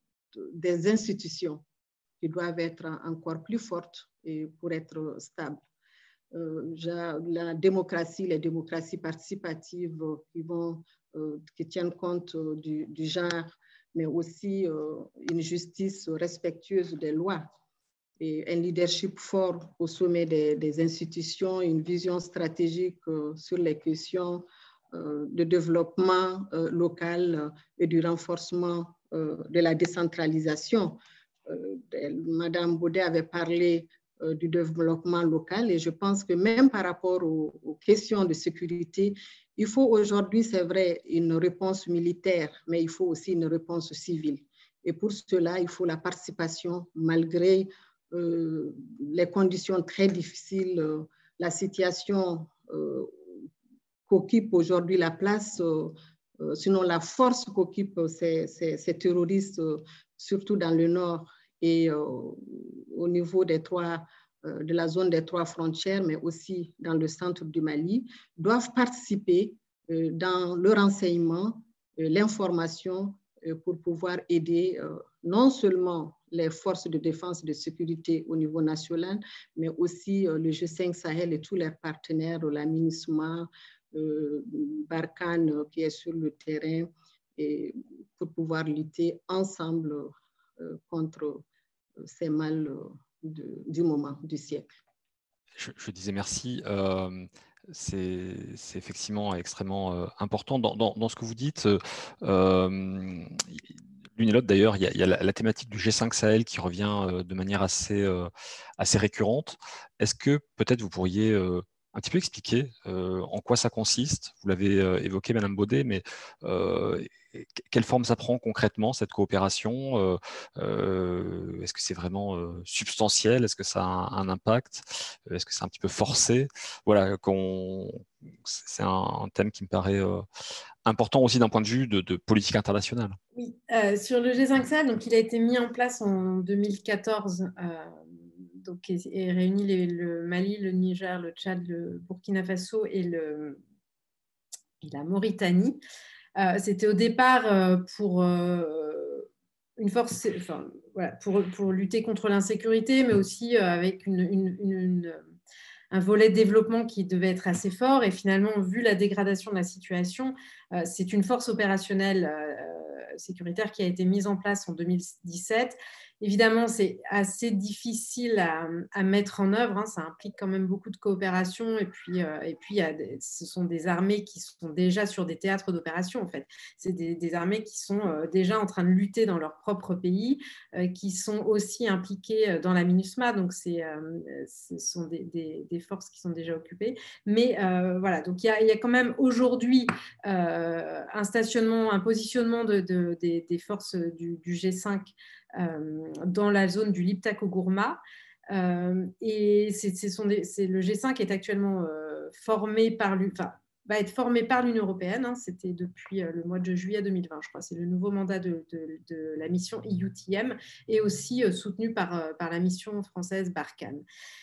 des institutions qui doivent être encore plus fortes et pour être stables. Euh, la démocratie, les démocraties participatives euh, qui, vont, euh, qui tiennent compte euh, du, du genre, mais aussi euh, une justice respectueuse des lois et un leadership fort au sommet des, des institutions, une vision stratégique euh, sur les questions euh, de développement euh, local euh, et du renforcement euh, de la décentralisation. Euh, Madame Baudet avait parlé du développement local et je pense que même par rapport aux, aux questions de sécurité, il faut aujourd'hui, c'est vrai, une réponse militaire, mais il faut aussi une réponse civile. Et pour cela, il faut la participation malgré euh, les conditions très difficiles, euh, la situation euh, qu'occupe aujourd'hui la place, euh, euh, sinon la force qu'occupent ces, ces, ces terroristes, euh, surtout dans le nord et euh, au niveau des trois, euh, de la zone des trois frontières, mais aussi dans le centre du Mali, doivent participer euh, dans le renseignement, euh, l'information euh, pour pouvoir aider euh, non seulement les forces de défense et de sécurité au niveau national, mais aussi euh, le G cinq Sahel et tous leurs partenaires, la MINUSMA, euh, Barkhane euh, qui est sur le terrain, et pour pouvoir lutter ensemble euh, contre ces mâles de, du moment, du siècle. Je, je disais merci. Euh, c'est effectivement extrêmement euh, important. Dans, dans, dans ce que vous dites, euh, l'une et l'autre d'ailleurs, il y a, il y a la, la thématique du G cinq Sahel qui revient euh, de manière assez, euh, assez récurrente. Est-ce que peut-être vous pourriez euh, un petit peu expliquer euh, en quoi ça consiste? Vous l'avez euh, évoqué, Madame Baudet, mais euh, quelle forme ça prend concrètement, cette coopération? euh, euh, Est-ce que c'est vraiment euh, substantiel? Est-ce que ça a un, un impact? Est-ce que c'est un petit peu forcé? Voilà, qu'on, c'est un, un thème qui me paraît euh, important aussi d'un point de vue de, de politique internationale. Oui, euh, sur le G cinq Sahel, donc il a été mis en place en deux mille quatorze, euh, donc et, et réunit les, le Mali, le Niger, le Tchad, le Burkina Faso et, le, et la Mauritanie. Euh, C'était au départ euh, pour euh, une force, enfin, voilà, pour, pour lutter contre l'insécurité, mais aussi euh, avec une, une, une, une un volet de développement qui devait être assez fort. Et finalement, vu la dégradation de la situation, euh, c'est une force opérationnelle euh, sécuritaire qui a été mise en place en deux mille dix-sept. Évidemment, c'est assez difficile à, à mettre en œuvre. Hein. Ça implique quand même beaucoup de coopération. Et puis, euh, et puis il y a des, ce sont des armées qui sont déjà sur des théâtres d'opération, en fait. C'est des, des armées qui sont euh, déjà en train de lutter dans leur propre pays, euh, qui sont aussi impliquées dans la MINUSMA. Donc, c'est, euh, ce sont des, des, des forces qui sont déjà occupées. Mais euh, voilà, donc il y a, il y a quand même aujourd'hui euh, un stationnement, un positionnement de, de, des, des forces du, du G cinq euh, dans la zone du Liptako-Gourma. Euh, et c'est, c'est son, c'est, le G cinq est actuellement euh, formé par l'U, enfin, va être formé par l'Union européenne. Hein, c'était depuis euh, le mois de juillet deux mille vingt, je crois. C'est le nouveau mandat de, de, de la mission E U T M et aussi euh, soutenu par, euh, par la mission française Barkhane.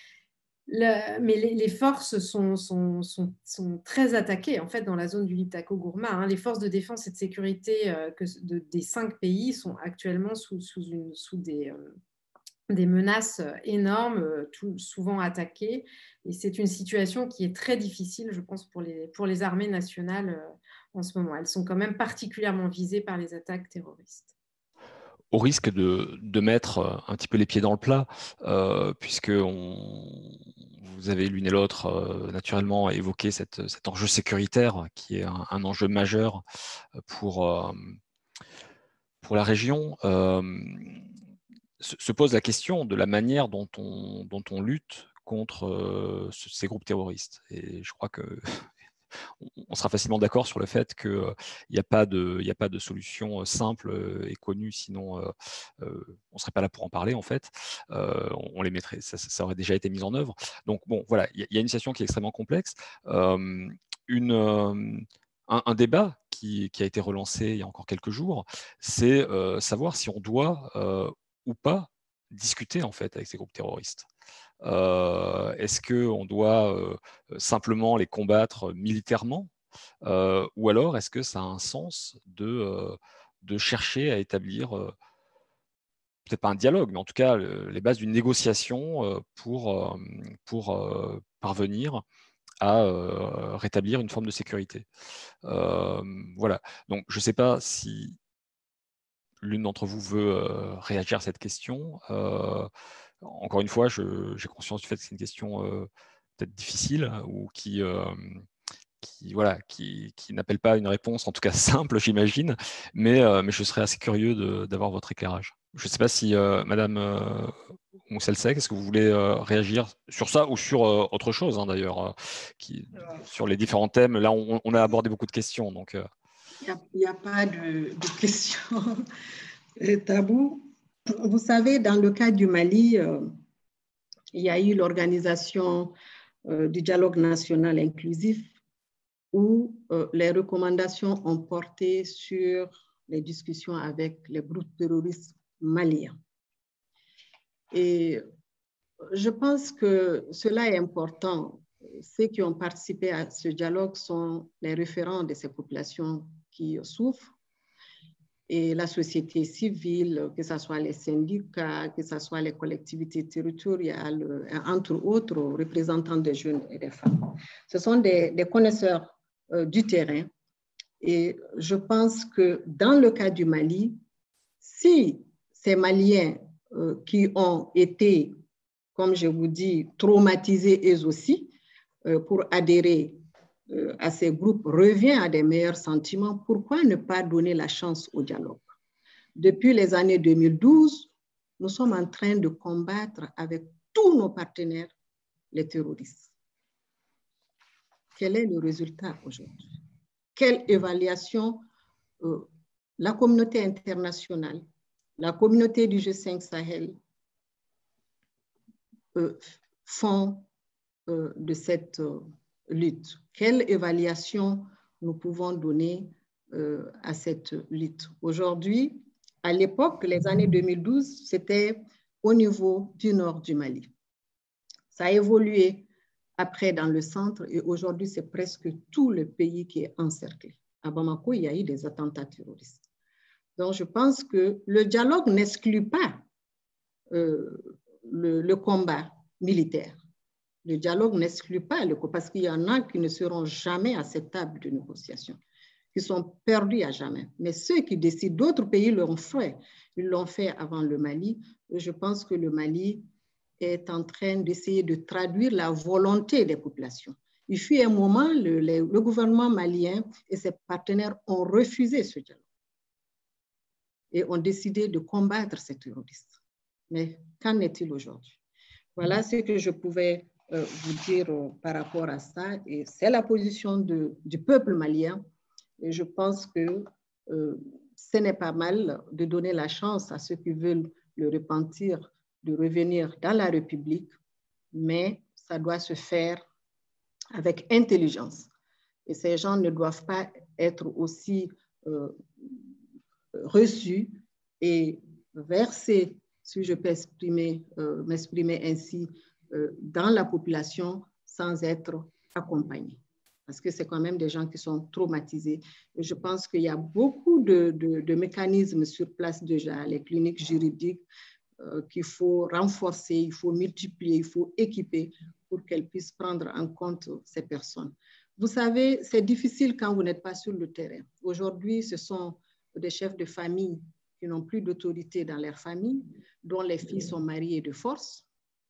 Le, mais les, les forces sont, sont, sont, sont très attaquées en fait dans la zone du Liptako-Gourma. Hein. Les forces de défense et de sécurité euh, que, de, des cinq pays sont actuellement sous, sous, une, sous des, euh, des menaces énormes, tout, souvent attaquées. Et c'est une situation qui est très difficile, je pense, pour les, pour les armées nationales euh, en ce moment. Elles sont quand même particulièrement visées par les attaques terroristes. Au risque de, de mettre un petit peu les pieds dans le plat, euh, puisque on, vous avez l'une et l'autre euh, naturellement évoqué cette, cet enjeu sécuritaire qui est un, un enjeu majeur pour, euh, pour la région, euh, se, se pose la question de la manière dont on, dont on lutte contre euh, ces groupes terroristes. Et je crois que on sera facilement d'accord sur le fait qu'il euh, n'y a pas de, il n'y a pas de solution simple euh, et connue, sinon euh, euh, on ne serait pas là pour en parler en fait. Euh, on, on les mettrait, ça, ça aurait déjà été mis en œuvre. Donc bon, voilà, il y, y a une situation qui est extrêmement complexe. Euh, une, euh, un, un débat qui, qui a été relancé il y a encore quelques jours, c'est euh, savoir si on doit euh, ou pas discuter en fait avec ces groupes terroristes. Euh, est-ce qu'on doit euh, simplement les combattre militairement euh, ou alors est-ce que ça a un sens de, euh, de chercher à établir euh, peut-être pas un dialogue, mais en tout cas le, les bases d'une négociation euh, pour, euh, pour euh, parvenir à euh, rétablir une forme de sécurité. Euh, voilà. Donc je ne sais pas si l'une d'entre vous veut euh, réagir à cette question. Euh, encore une fois, je, j'ai conscience du fait que c'est une question euh, peut-être difficile ou qui, euh, qui, voilà, qui, qui n'appelle pas une réponse, en tout cas simple, j'imagine, mais, euh, mais je serais assez curieux de, d'avoir votre éclairage. Je ne sais pas si euh, Madame euh, Mousselsek, est-ce que vous voulez euh, réagir sur ça ou sur euh, autre chose, hein, d'ailleurs, euh, qui, sur les différents thèmes. Là, on, on a abordé beaucoup de questions. Donc, euh... Il n'y a, a pas de, de questions tabou. Vous savez, dans le cas du Mali, euh, il y a eu l'organisation euh, du dialogue national inclusif où euh, les recommandations ont porté sur les discussions avec les groupes terroristes maliens. Et je pense que cela est important. Ceux qui ont participé à ce dialogue sont les référents de ces populations qui souffrent et la société civile, que ce soit les syndicats, que ce soit les collectivités territoriales, entre autres représentants des jeunes et des femmes. Ce sont des, des connaisseurs euh, du terrain et je pense que dans le cas du Mali, si ces Maliens euh, qui ont été, comme je vous dis, traumatisés eux aussi, euh, pour adhérer euh, à ces groupes, revient à des meilleurs sentiments, pourquoi ne pas donner la chance au dialogue? Depuis les années deux mille douze, nous sommes en train de combattre avec tous nos partenaires les terroristes. quel est le résultat aujourd'hui? Quelle évaluation euh, la communauté internationale, la communauté du G cinq Sahel euh, font euh, de cette euh, lutte? Quelle évaluation nous pouvons donner euh, à cette lutte? Aujourd'hui, à l'époque, les années deux mille douze, c'était au niveau du nord du Mali. Ça a évolué après dans le centre et aujourd'hui, c'est presque tout le pays qui est encerclé. À Bamako, il y a eu des attentats terroristes. Donc, je pense que le dialogue n'exclut pas euh, le, le combat militaire. Le dialogue n'exclut pas le combat parce qu'il y en a qui ne seront jamais à cette table de négociation, qui sont perdus à jamais. Mais ceux qui décident, d'autres pays l'ont fait. Ils l'ont fait avant le Mali. Je pense que le Mali est en train d'essayer de traduire la volonté des populations. Il fut un moment, le, le, le gouvernement malien et ses partenaires ont refusé ce dialogue et ont décidé de combattre ces terroristes. Mais qu'en est-il aujourd'hui? Voilà ce que je pouvais euh, vous dire euh, par rapport à ça. Et c'est la position de, du peuple malien. Et je pense que euh, ce n'est pas mal de donner la chance à ceux qui veulent le repentir de revenir dans la République, mais ça doit se faire avec intelligence. Et ces gens ne doivent pas être aussi euh, reçus et versés, si je peux exprimer, euh, m'exprimer ainsi, euh, dans la population sans être accompagnés. Parce que c'est quand même des gens qui sont traumatisés. Et je pense qu'il y a beaucoup de, de, de mécanismes sur place déjà, les cliniques juridiques, Euh, qu'il faut renforcer, il faut multiplier, il faut équiper pour qu'elles puissent prendre en compte ces personnes. Vous savez, c'est difficile quand vous n'êtes pas sur le terrain. Aujourd'hui, ce sont des chefs de famille qui n'ont plus d'autorité dans leur famille, dont les filles sont mariées de force.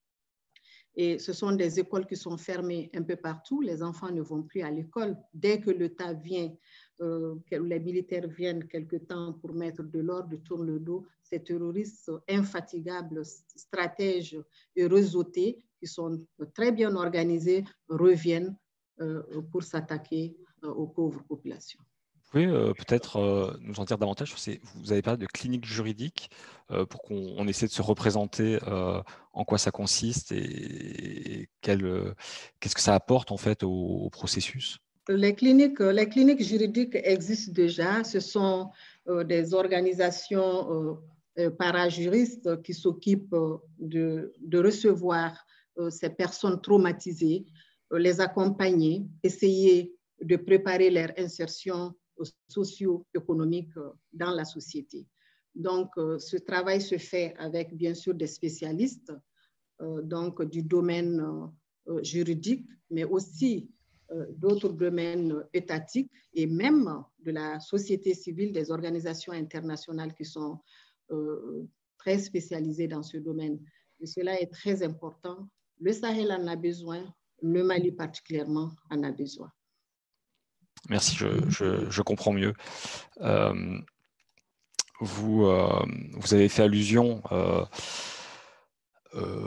Et ce sont des écoles qui sont fermées un peu partout. Les enfants ne vont plus à l'école. Dès que l'État vient, euh, que les militaires viennent quelque temps pour mettre de l'ordre, tournent le dos. Ces terroristes infatigables, stratèges et réseautés, qui sont très bien organisés, reviennent euh, pour s'attaquer euh, aux pauvres populations. Vous pouvez euh, peut-être euh, nous en dire davantage sur ces, vous avez parlé de clinique juridique euh, pour qu'on essaie de se représenter euh, en quoi ça consiste et, et quel, euh, qu'est-ce que ça apporte en fait au, au processus? Les cliniques, les cliniques juridiques existent déjà. Ce sont euh, des organisations euh, euh, parajuristes qui s'occupent de, de recevoir euh, ces personnes traumatisées, euh, les accompagner, essayer de préparer leur insertion socio-économique dans la société. Donc, euh, ce travail se fait avec, bien sûr, des spécialistes euh, donc, du domaine euh, juridique, mais aussi euh, d'autres domaines étatiques et même de la société civile, des organisations internationales qui sont euh, très spécialisées dans ce domaine. Et cela est très important. Le Sahel en a besoin, le Mali particulièrement en a besoin. Merci, je, je, je comprends mieux. Euh, vous, euh, vous avez fait allusion euh, euh,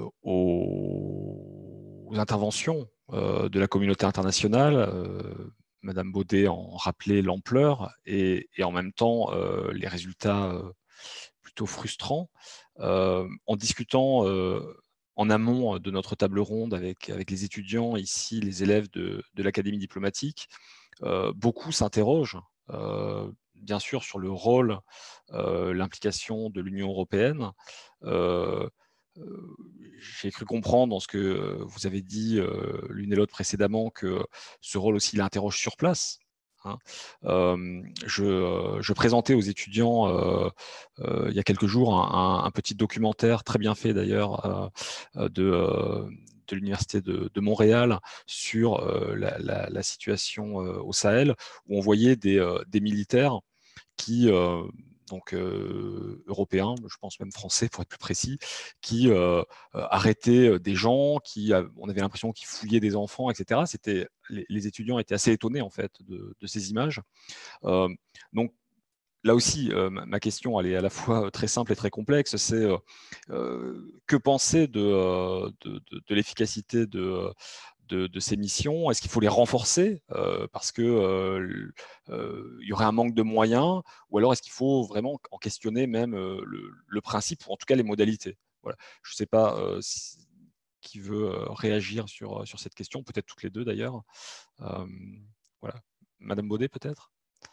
aux, aux interventions euh, de la communauté internationale. Euh, Madame Baudet en rappelait l'ampleur et, et en même temps euh, les résultats euh, plutôt frustrants. Euh, en discutant euh, en amont de notre table ronde avec, avec les étudiants, ici les élèves de, de l'Académie diplomatique, Euh, beaucoup s'interrogent, euh, bien sûr, sur le rôle, euh, l'implication de l'Union européenne. Euh, euh, J'ai cru comprendre dans ce que vous avez dit euh, l'une et l'autre précédemment que ce rôle aussi l'interroge sur place. Hein. Euh, je, je présentais aux étudiants euh, euh, il y a quelques jours un, un, un petit documentaire très bien fait d'ailleurs euh, de euh, de l'Université de, de Montréal sur euh, la, la, la situation euh, au Sahel, où on voyait des, euh, des militaires qui, euh, donc euh, européens, je pense même français pour être plus précis, qui euh, arrêtaient des gens, qui, on avait l'impression qu'ils fouillaient des enfants, et cetera. C'était, les, les étudiants étaient assez étonnés en fait de, de ces images. Euh, donc là aussi, euh, ma question, elle est à la fois très simple et très complexe. C'est euh, euh, que penser de, euh, de, de, de l'efficacité de, de, de ces missions? Est-ce qu'il faut les renforcer euh, parce qu'il euh, euh, y aurait un manque de moyens, ou alors est-ce qu'il faut vraiment en questionner même euh, le, le principe, ou en tout cas les modalités? Voilà. Je ne sais pas euh, si, qui veut euh, réagir sur, sur cette question, peut-être toutes les deux d'ailleurs. Euh, voilà. Madame Baudet, peut-être?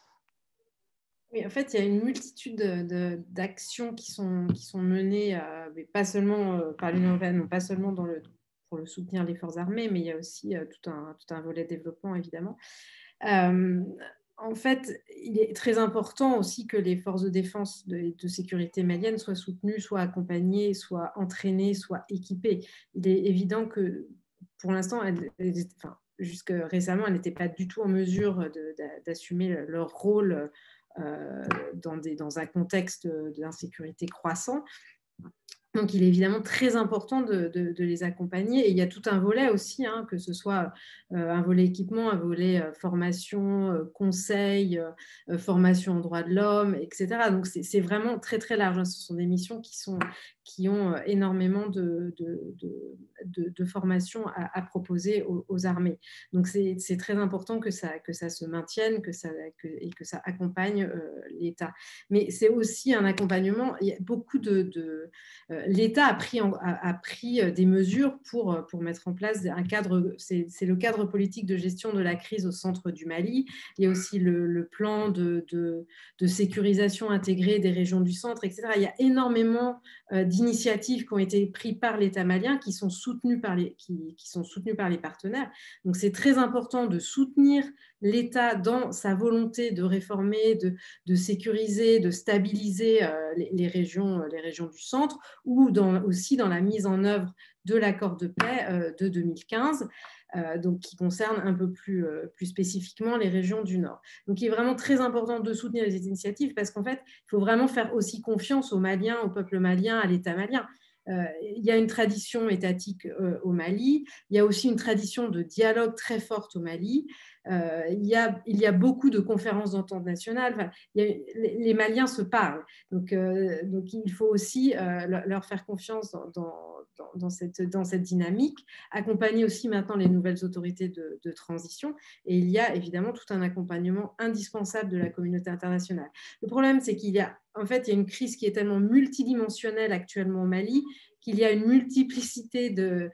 Oui, en fait, il y a une multitude d'actions qui sont, qui sont menées, euh, mais pas seulement euh, par l'Union européenne, non pas seulement dans le, pour le soutenir les forces armées, mais il y a aussi euh, tout, un, tout un volet développement, évidemment. Euh, en fait, il est très important aussi que les forces de défense et de, de sécurité maliennes soient soutenues, soient accompagnées, soient entraînées, soient équipées. Il est évident que, pour l'instant, elles, elles, enfin, jusque récemment, elles n'étaient pas du tout en mesure d'assumer leur rôle Euh, dans, des, dans un contexte d'insécurité croissant. Donc, il est évidemment très important de, de, de les accompagner. Et il y a tout un volet aussi, hein, que ce soit euh, un volet équipement, un volet euh, formation, euh, conseil, euh, formation en droits de l'homme, et cetera. Donc, c'est vraiment très, très large. Hein. Ce sont des missions qui, sont, qui ont énormément de, de, de, de, de formation à, à proposer aux, aux armées. Donc, c'est très important que ça, que ça se maintienne que ça, que, et que ça accompagne euh, l'État. Mais c'est aussi un accompagnement. Il y a beaucoup de... de euh, l'État a pris, en, a, a pris des mesures pour, pour mettre en place un cadre, c'est le cadre politique de gestion de la crise au centre du Mali. Il y a aussi le, le plan de, de, de sécurisation intégrée des régions du centre, et cetera. Il y a énormément euh, d'initiatives qui ont été prises par l'État malien qui sont soutenues par les, qui, qui sont soutenues par les partenaires. Donc, c'est très important de soutenir l'État dans sa volonté de réformer, de, de sécuriser, de stabiliser euh, les, les, régions, les régions du centre, ou dans, aussi dans la mise en œuvre de l'accord de paix euh, de deux mille quinze, euh, donc, qui concerne un peu plus, euh, plus spécifiquement les régions du Nord. Donc, il est vraiment très important de soutenir les initiatives parce qu'en fait, il faut vraiment faire aussi confiance aux Maliens, au peuple malien, à l'État malien. Euh, il y a une tradition étatique euh, au Mali, il y a aussi une tradition de dialogue très forte au Mali. Euh, il, y a, il y a beaucoup de conférences d'entente nationale. Enfin, il y a, les, les Maliens se parlent. Donc, euh, donc il faut aussi euh, leur faire confiance dans, dans, dans, dans, cette, dans cette dynamique, accompagner aussi maintenant les nouvelles autorités de, de transition. Et il y a évidemment tout un accompagnement indispensable de la communauté internationale. Le problème, c'est qu'il y a, en fait, il y a une crise qui est tellement multidimensionnelle actuellement au Mali qu'il y a une multiplicité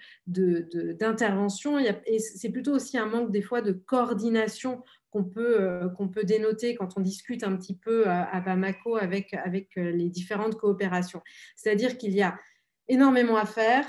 d'interventions. De, de, de, et c'est plutôt aussi un manque des fois de coordination qu'on peut, euh, qu'on peut dénoter quand on discute un petit peu à, à Bamako avec, avec les différentes coopérations. C'est-à-dire qu'il y a énormément à faire.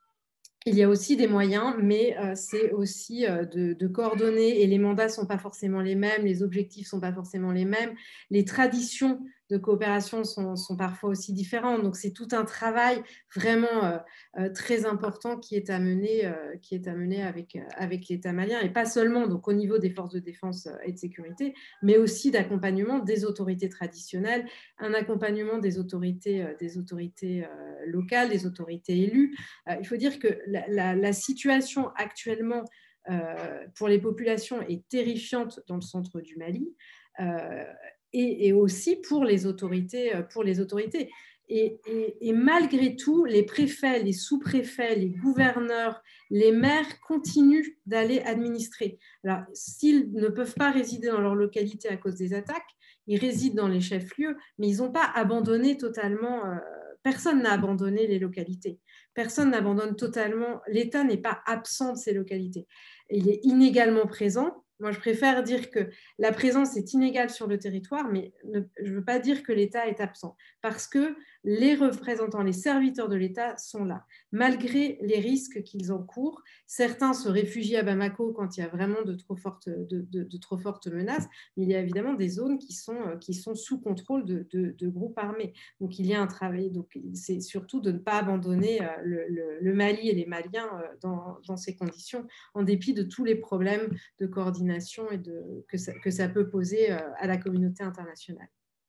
Il y a aussi des moyens, mais euh, c'est aussi euh, de, de coordonner, et les mandats ne sont pas forcément les mêmes, les objectifs ne sont pas forcément les mêmes, les traditions de coopération sont, sont parfois aussi différentes. Donc, c'est tout un travail vraiment euh, euh, très important qui est à mener, euh, qui est à mener avec, euh, avec l'État malien, et pas seulement donc, au niveau des forces de défense et de sécurité, mais aussi d'accompagnement des autorités traditionnelles, un accompagnement des autorités, euh, des autorités euh, locales, des autorités élues. Euh, il faut dire que la, la, la situation actuellement euh, pour les populations est terrifiante dans le centre du Mali. Euh, Et, et aussi pour les autorités. Pour les autorités. Et, et, et malgré tout, les préfets, les sous-préfets, les gouverneurs, les maires continuent d'aller administrer. Alors, s'ils ne peuvent pas résider dans leur localité à cause des attaques, ils résident dans les chefs-lieux, mais ils n'ont pas abandonné totalement... Euh, personne n'a abandonné les localités. Personne n'abandonne totalement. L'État n'est pas absent de ces localités. Il est inégalement présent. Moi, je préfère dire que la présence est inégale sur le territoire, mais ne, je ne veux pas dire que l'État est absent, parce que les représentants, les serviteurs de l'État sont là. Malgré les risques qu'ils encourent, certains se réfugient à Bamako quand il y a vraiment de trop fortes, de, de, de trop fortes menaces, mais il y a évidemment des zones qui sont, qui sont sous contrôle de, de, de groupes armés. Donc, il y a un travail. Donc, c'est surtout de ne pas abandonner le, le, le Mali et les Maliens dans, dans ces conditions, en dépit de tous les problèmes de coordination et de, que, ça, que ça peut poser à la communauté internationale.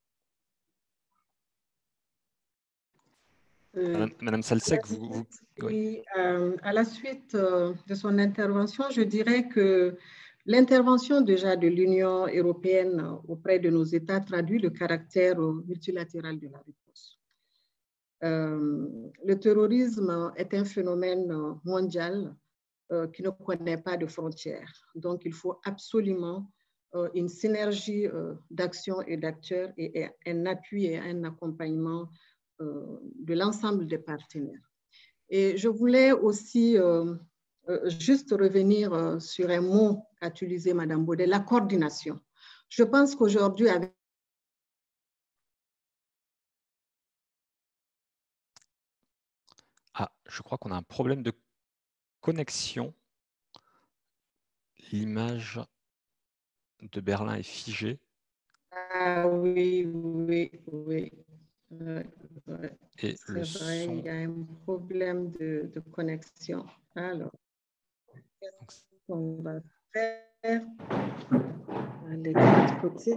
Euh, Madame, Madame Salsec, vous... vous... Oui, oui euh, à la suite euh, de son intervention, je dirais que l'intervention déjà de l'Union européenne auprès de nos États traduit le caractère multilatéral de la réponse. Euh, le terrorisme est un phénomène mondial euh, qui ne connaît pas de frontières. Donc, il faut absolument euh, une synergie euh, d'actions et d'acteurs et, et un appui et un accompagnement euh, de l'ensemble des partenaires. Et je voulais aussi euh, euh, juste revenir euh, sur un mot qu'a utilisé Madame Baudet, la coordination. Je pense qu'aujourd'hui, avec Ah, je crois qu'on a un problème de connexion. L'image de Berlin est figée. Ah oui, oui, oui. Euh, ouais. Et le C'est vrai, son... il y a un problème de, de connexion. Alors, qu'est-ce qu'on va faire? Aller de l'autre côté.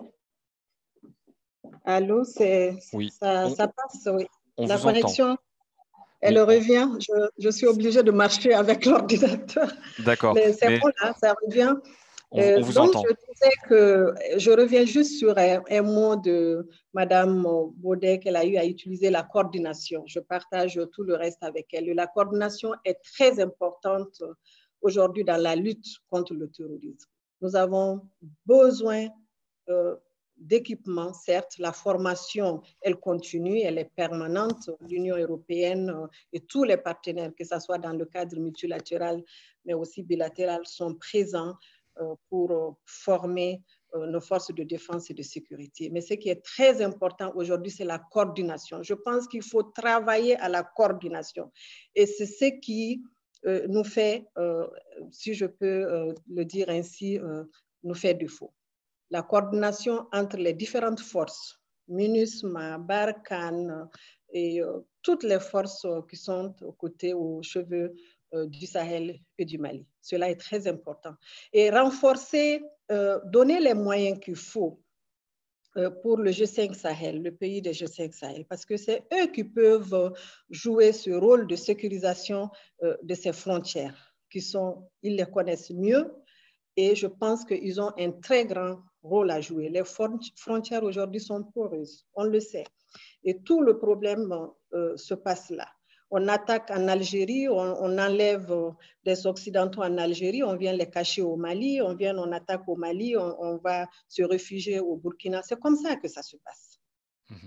Allô, c'est, Oui, ça, on, ça passe, oui. on La vous entend. connexion, elle Oui, revient. Je, je suis obligée de marcher avec l'ordinateur. d'accord. Mais c'est Mais bon, là, ça revient. on, Euh, on vous donc, entend. je disais que je reviens juste sur un, un mot de Madame Baudet qu'elle a eu à utiliser, la coordination. Je partage tout le reste avec elle. La coordination est très importante aujourd'hui dans la lutte contre le terrorisme. Nous avons besoin euh, d'équipements, certes. La formation, elle continue, elle est permanente. L'Union européenne euh, et tous les partenaires, que ce soit dans le cadre multilatéral, mais aussi bilatéral, sont présents pour former nos forces de défense et de sécurité. Mais ce qui est très important aujourd'hui, c'est la coordination. Je pense qu'il faut travailler à la coordination. Et c'est ce qui euh, nous fait, euh, si je peux euh, le dire ainsi, euh, nous fait défaut. La coordination entre les différentes forces, MINUSMA, Barkhane et euh, toutes les forces qui sont aux côtés, aux cheveux du Sahel et du Mali. Cela est très important. Et renforcer, euh, donner les moyens qu'il faut euh, pour le G cinq Sahel, le pays des G cinq Sahel, parce que c'est eux qui peuvent jouer ce rôle de sécurisation euh, de ces frontières, qui sont, ils les connaissent mieux, et je pense qu'ils ont un très grand rôle à jouer. Les frontières aujourd'hui sont poreuses, on le sait, et tout le problème euh, se passe là. On attaque en Algérie, on, on enlève des Occidentaux en Algérie, on vient les cacher au Mali, on vient, on attaque au Mali, on, on va se réfugier au Burkina. C'est comme ça que ça se passe. Mmh.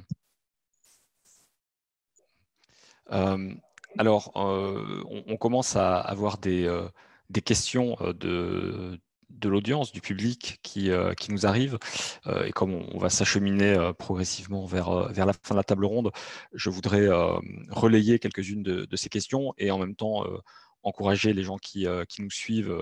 Euh, alors, euh, on, on commence à avoir des, euh, des questions de, de l'audience, du public qui, euh, qui nous arrivent. Euh, et comme on, on va s'acheminer euh, progressivement vers, euh, vers la fin de la table ronde, je voudrais euh, relayer quelques-unes de, de ces questions et en même temps euh, encourager les gens qui, euh, qui nous suivent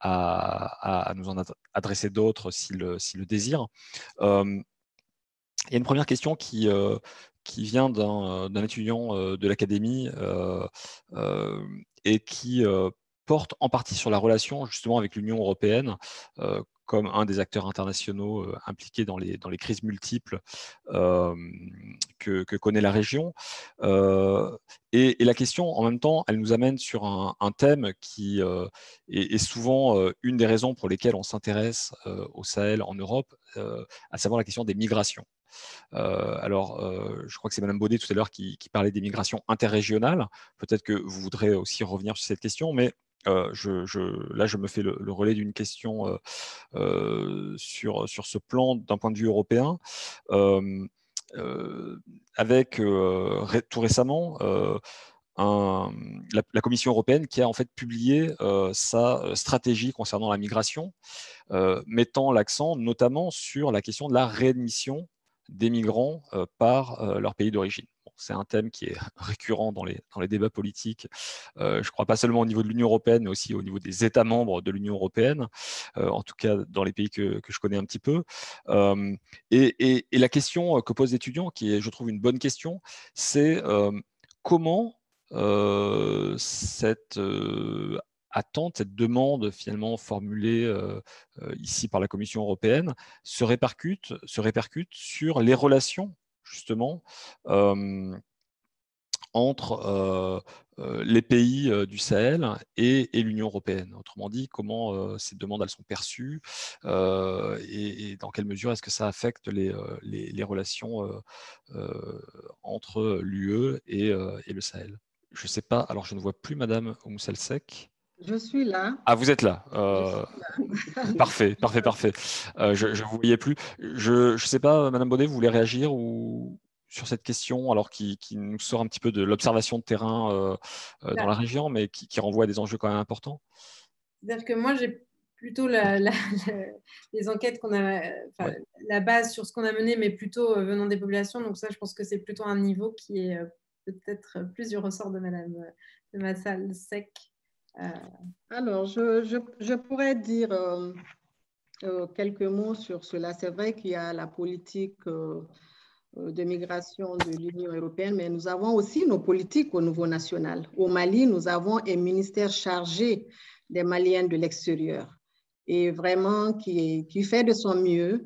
à, à, à nous en adresser d'autres s'ils s'ils le désirent. Euh, il y a une première question qui, euh, qui vient d'un étudiant euh, de l'académie euh, euh, et qui euh, porte en partie sur la relation justement avec l'Union européenne euh, comme un des acteurs internationaux euh, impliqués dans les, dans les crises multiples euh, que, que connaît la région. Euh, et, et la question, en même temps, elle nous amène sur un, un thème qui euh, est, est souvent euh, une des raisons pour lesquelles on s'intéresse euh, au Sahel en Europe, euh, à savoir la question des migrations. Euh, alors, euh, je crois que c'est Madame Baudet tout à l'heure qui, qui parlait des migrations interrégionales. Peut-être que vous voudrez aussi revenir sur cette question, mais euh, je, je, là, je me fais le, le relais d'une question euh, euh, sur, sur ce plan d'un point de vue européen. Euh, euh, avec euh, ré, tout récemment euh, un, la, la Commission européenne qui a en fait publié euh, sa stratégie concernant la migration, euh, mettant l'accent notamment sur la question de la réadmission des migrants euh, par euh, leur pays d'origine. Bon, c'est un thème qui est récurrent dans les, dans les débats politiques, euh, je crois pas seulement au niveau de l'Union européenne, mais aussi au niveau des États membres de l'Union européenne, euh, en tout cas dans les pays que, que je connais un petit peu. Euh, et, et, et la question que posent les étudiants, qui est, je trouve, une bonne question, c'est euh, comment euh, cette euh, attente, cette demande finalement formulée euh, euh, ici par la Commission européenne se répercute, se répercute sur les relations justement euh, entre euh, euh, les pays euh, du Sahel et, et l'Union européenne. Autrement dit, comment euh, ces demandes elles sont perçues euh, et, et dans quelle mesure est-ce que ça affecte les, euh, les, les relations euh, euh, entre l'U E et, euh, et le Sahel. Je ne sais pas, alors je ne vois plus Madame Oumoussalsek. Je suis là. Ah, vous êtes là. Euh, là. Parfait, parfait, parfait. Euh, je ne vous voyais plus. Je ne sais pas, Madame Baudet, vous voulez réagir ou sur cette question, alors qui, qui nous sort un petit peu de l'observation de terrain euh, euh, dans la région, mais qui, qui renvoie à des enjeux quand même importants? C'est-à-dire que moi, j'ai plutôt la, la, la, les enquêtes qu'on a, enfin, ouais. la base sur ce qu'on a mené, mais plutôt euh, venant des populations. Donc ça, je pense que c'est plutôt un niveau qui est euh, peut-être plus du ressort de Madame de Massalsec. Euh... Alors, je, je, je pourrais dire euh, euh, quelques mots sur cela. C'est vrai qu'il y a la politique euh, de migration de l'Union européenne, mais nous avons aussi nos politiques au niveau national. Au Mali, nous avons un ministère chargé des Maliens de l'extérieur et vraiment qui, qui fait de son mieux.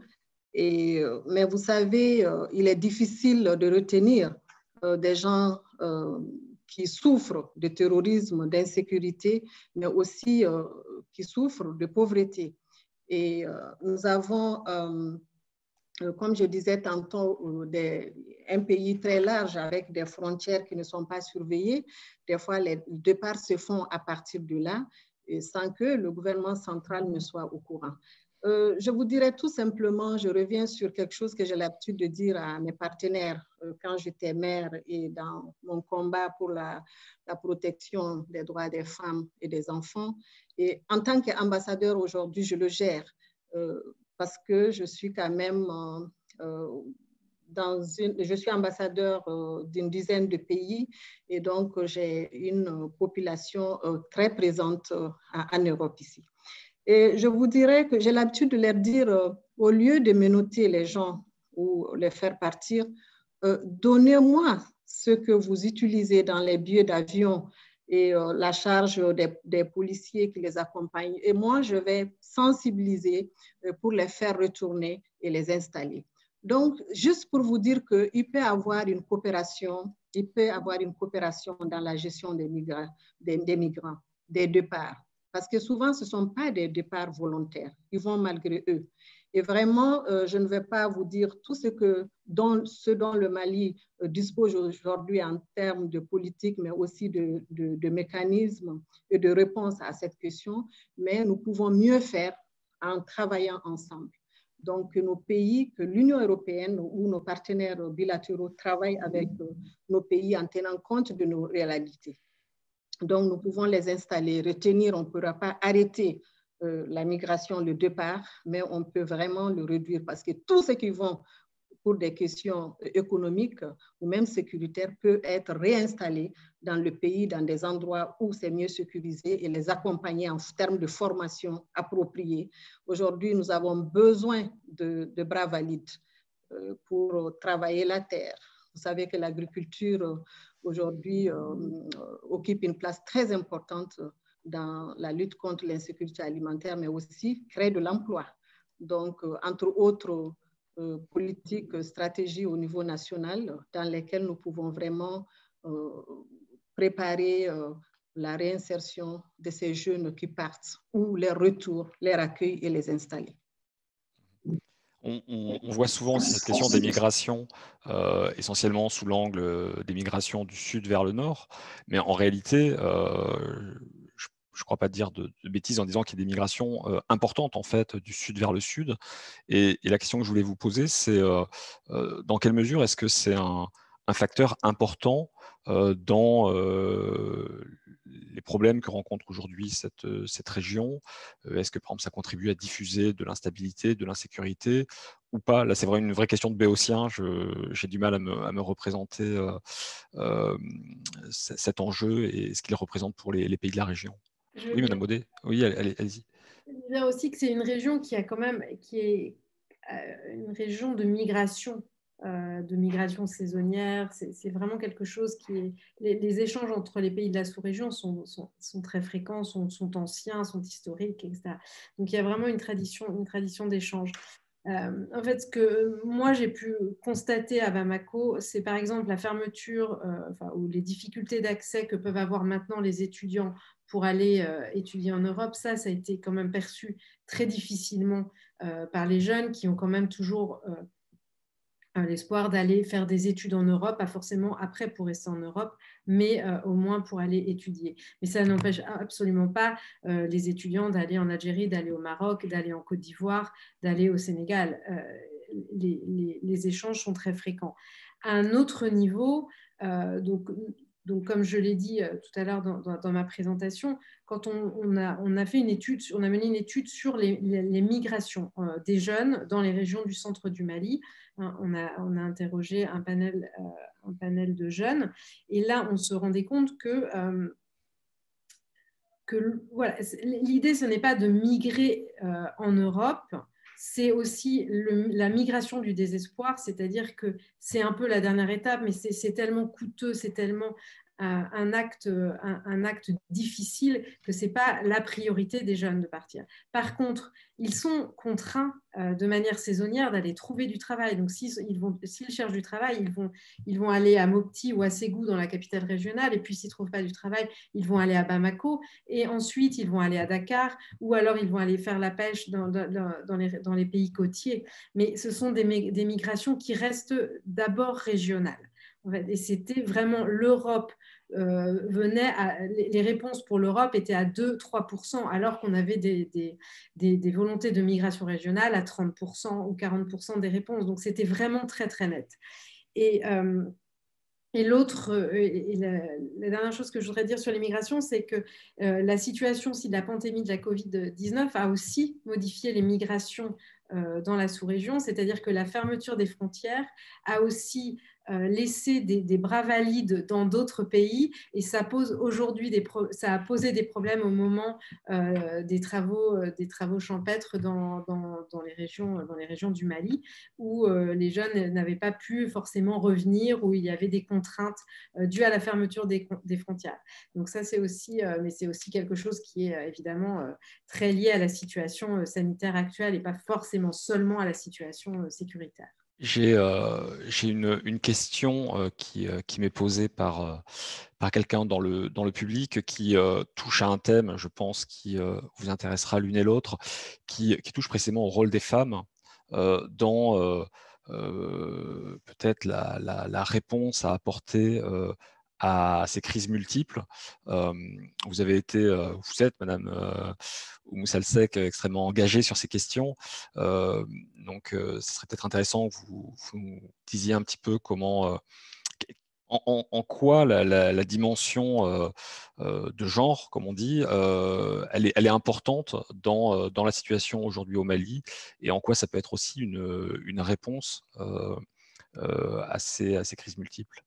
Et, mais vous savez, euh, il est difficile de retenir euh, des gens euh, qui souffrent de terrorisme, d'insécurité, mais aussi euh, qui souffrent de pauvreté. Et euh, nous avons, euh, comme je disais tantôt, des, un pays très large avec des frontières qui ne sont pas surveillées. Des fois, les départs se font à partir de là, sans que le gouvernement central ne soit au courant. Euh, je vous dirais tout simplement, je reviens sur quelque chose que j'ai l'habitude de dire à mes partenaires euh, quand j'étais maire et dans mon combat pour la, la protection des droits des femmes et des enfants. Et en tant qu'ambassadeur aujourd'hui, je le gère euh, parce que je suis quand même euh, euh, dans une, je suis ambassadeur euh, d'une dizaine de pays et donc euh, j'ai une population euh, très présente euh, en Europe ici. Et je vous dirais que j'ai l'habitude de leur dire, euh, au lieu de menotter les gens ou les faire partir, euh, donnez-moi ce que vous utilisez dans les billets d'avion et euh, la charge des, des policiers qui les accompagnent. Et moi, je vais sensibiliser euh, pour les faire retourner et les installer. Donc, juste pour vous dire qu'il peut y avoir une coopération, il peut y avoir une coopération dans la gestion des migrants, des, des migrants, des départs. Parce que souvent, ce ne sont pas des départs volontaires. Ils vont malgré eux. Et vraiment, euh, je ne vais pas vous dire tout ce, que, dont, ce dont le Mali euh, dispose aujourd'hui en termes de politique, mais aussi de, de, de mécanismes et de réponses à cette question. Mais nous pouvons mieux faire en travaillant ensemble. Donc, que nos pays, que l'Union européenne ou nos partenaires bilatéraux travaillent avec euh, nos pays en tenant compte de nos réalités. Donc, nous pouvons les installer, retenir, on ne pourra pas arrêter euh, la migration, le départ, mais on peut vraiment le réduire parce que tous ceux qui vont pour des questions économiques ou même sécuritaires peuvent être réinstallés dans le pays, dans des endroits où c'est mieux sécurisé et les accompagner en termes de formation appropriée. Aujourd'hui, nous avons besoin de, de bras valides euh, pour travailler la terre. Vous savez que l'agriculture aujourd'hui euh, occupe une place très importante dans la lutte contre l'insécurité alimentaire, mais aussi crée de l'emploi. Donc, euh, entre autres euh, politiques, stratégies au niveau national dans lesquelles nous pouvons vraiment euh, préparer euh, la réinsertion de ces jeunes qui partent ou leur retour, leur accueil et les installer. On, on, on voit souvent aussi cette question des migrations, euh, essentiellement sous l'angle des migrations du sud vers le nord, mais en réalité, euh, je ne crois pas dire de, de bêtises en disant qu'il y a des migrations euh, importantes en fait du sud vers le sud. Et, et la question que je voulais vous poser, c'est euh, euh, dans quelle mesure est-ce que c'est un, un facteur important euh, dans euh, les problèmes que rencontre aujourd'hui cette, cette région? Est-ce que, par exemple, ça contribue à diffuser de l'instabilité, de l'insécurité ou pas? Là, c'est vraiment une vraie question de béotien. J'ai du mal à me, à me représenter euh, euh, cet enjeu et ce qu'il représente pour les, les pays de la région. Je oui, Madame Baudet. Oui, allez-y. Allez je veux dire aussi que c'est une région qui a quand même, qui est euh, une région de migration. Euh, de migration saisonnière, c'est vraiment quelque chose qui est... Les, les échanges entre les pays de la sous-région sont, sont, sont très fréquents, sont, sont anciens, sont historiques, et cetera. Donc il y a vraiment une tradition, une tradition d'échange. Euh, en fait, ce que moi j'ai pu constater à Bamako, c'est par exemple la fermeture euh, enfin, ou les difficultés d'accès que peuvent avoir maintenant les étudiants pour aller euh, étudier en Europe. Ça, ça a été quand même perçu très difficilement euh, par les jeunes qui ont quand même toujours... Euh, euh, l'espoir d'aller faire des études en Europe, pas forcément après pour rester en Europe, mais euh, au moins pour aller étudier. Mais ça n'empêche absolument pas euh, les étudiants d'aller en Algérie, d'aller au Maroc, d'aller en Côte d'Ivoire, d'aller au Sénégal. Euh, les, les, les échanges sont très fréquents. À un autre niveau, euh, donc, donc comme je l'ai dit euh, tout à l'heure dans, dans, dans ma présentation, quand on, on, a, on a fait une étude, on a mené une étude sur les, les, les migrations euh, des jeunes dans les régions du centre du Mali. Hein, on, a, on a interrogé un panel, euh, un panel de jeunes, et là, on se rendait compte que, euh, que voilà, l'idée, ce n'est pas de migrer euh, en Europe, c'est aussi le, la migration du désespoir, c'est-à-dire que c'est un peu la dernière étape, mais c'est tellement coûteux, c'est tellement euh, un, acte, un, un acte difficile que ce n'est pas la priorité des jeunes de partir. Par contre, ils sont contraints euh, de manière saisonnière d'aller trouver du travail. Donc, s'ils s'ils cherchent du travail, ils vont, ils vont aller à Mopti ou à Ségou dans la capitale régionale, et puis s'ils ne trouvent pas du travail, ils vont aller à Bamako, et ensuite ils vont aller à Dakar, ou alors ils vont aller faire la pêche dans, dans, dans, les, dans les pays côtiers. Mais ce sont des, des migrations qui restent d'abord régionales. En fait, et c'était vraiment l'Europe euh, venait à, les réponses pour l'Europe étaient à deux à trois pour cent, alors qu'on avait des, des, des, des volontés de migration régionale à trente pour cent ou quarante pour cent des réponses. Donc c'était vraiment très très net. Et euh, Et l'autre, et la, la dernière chose que je voudrais dire sur l'immigration, c'est que euh, la situation aussi de la pandémie de la covid dix-neuf a aussi modifié les migrations euh, dans la sous-région, c'est-à-dire que la fermeture des frontières a aussi euh, laissé des, des bras valides dans d'autres pays, et ça pose aujourd'hui des pro ça a posé des problèmes au moment euh, des travaux euh, des travaux champêtres dans, dans, dans les régions dans les régions du Mali, où euh, les jeunes n'avaient pas pu forcément revenir, où il y avait des contraintes euh, dues à la fermeture des, des frontières. Donc ça, c'est aussi, euh, mais c'est aussi quelque chose qui est euh, évidemment euh, très lié à la situation euh, sanitaire actuelle et pas forcément seulement à la situation euh, sécuritaire. J'ai euh, une, une question euh, qui, euh, qui m'est posée par, euh, par quelqu'un dans le, dans le public qui euh, touche à un thème, je pense, qui euh, vous intéressera l'une et l'autre, qui, qui touche précisément au rôle des femmes euh, dans euh, euh, peut-être la, la, la réponse à apporter euh, à ces crises multiples. Euh, vous avez été, euh, vous êtes, Madame euh, Oumou Salsek, extrêmement engagée sur ces questions. Euh, donc, euh, ce serait peut-être intéressant que vous, vous nous disiez un petit peu comment, euh, en, en, en quoi la, la, la dimension euh, euh, de genre, comme on dit, euh, elle, est, elle est importante dans, euh, dans la situation aujourd'hui au Mali, et en quoi ça peut être aussi une, une réponse euh, euh, à, ces, à ces crises multiples.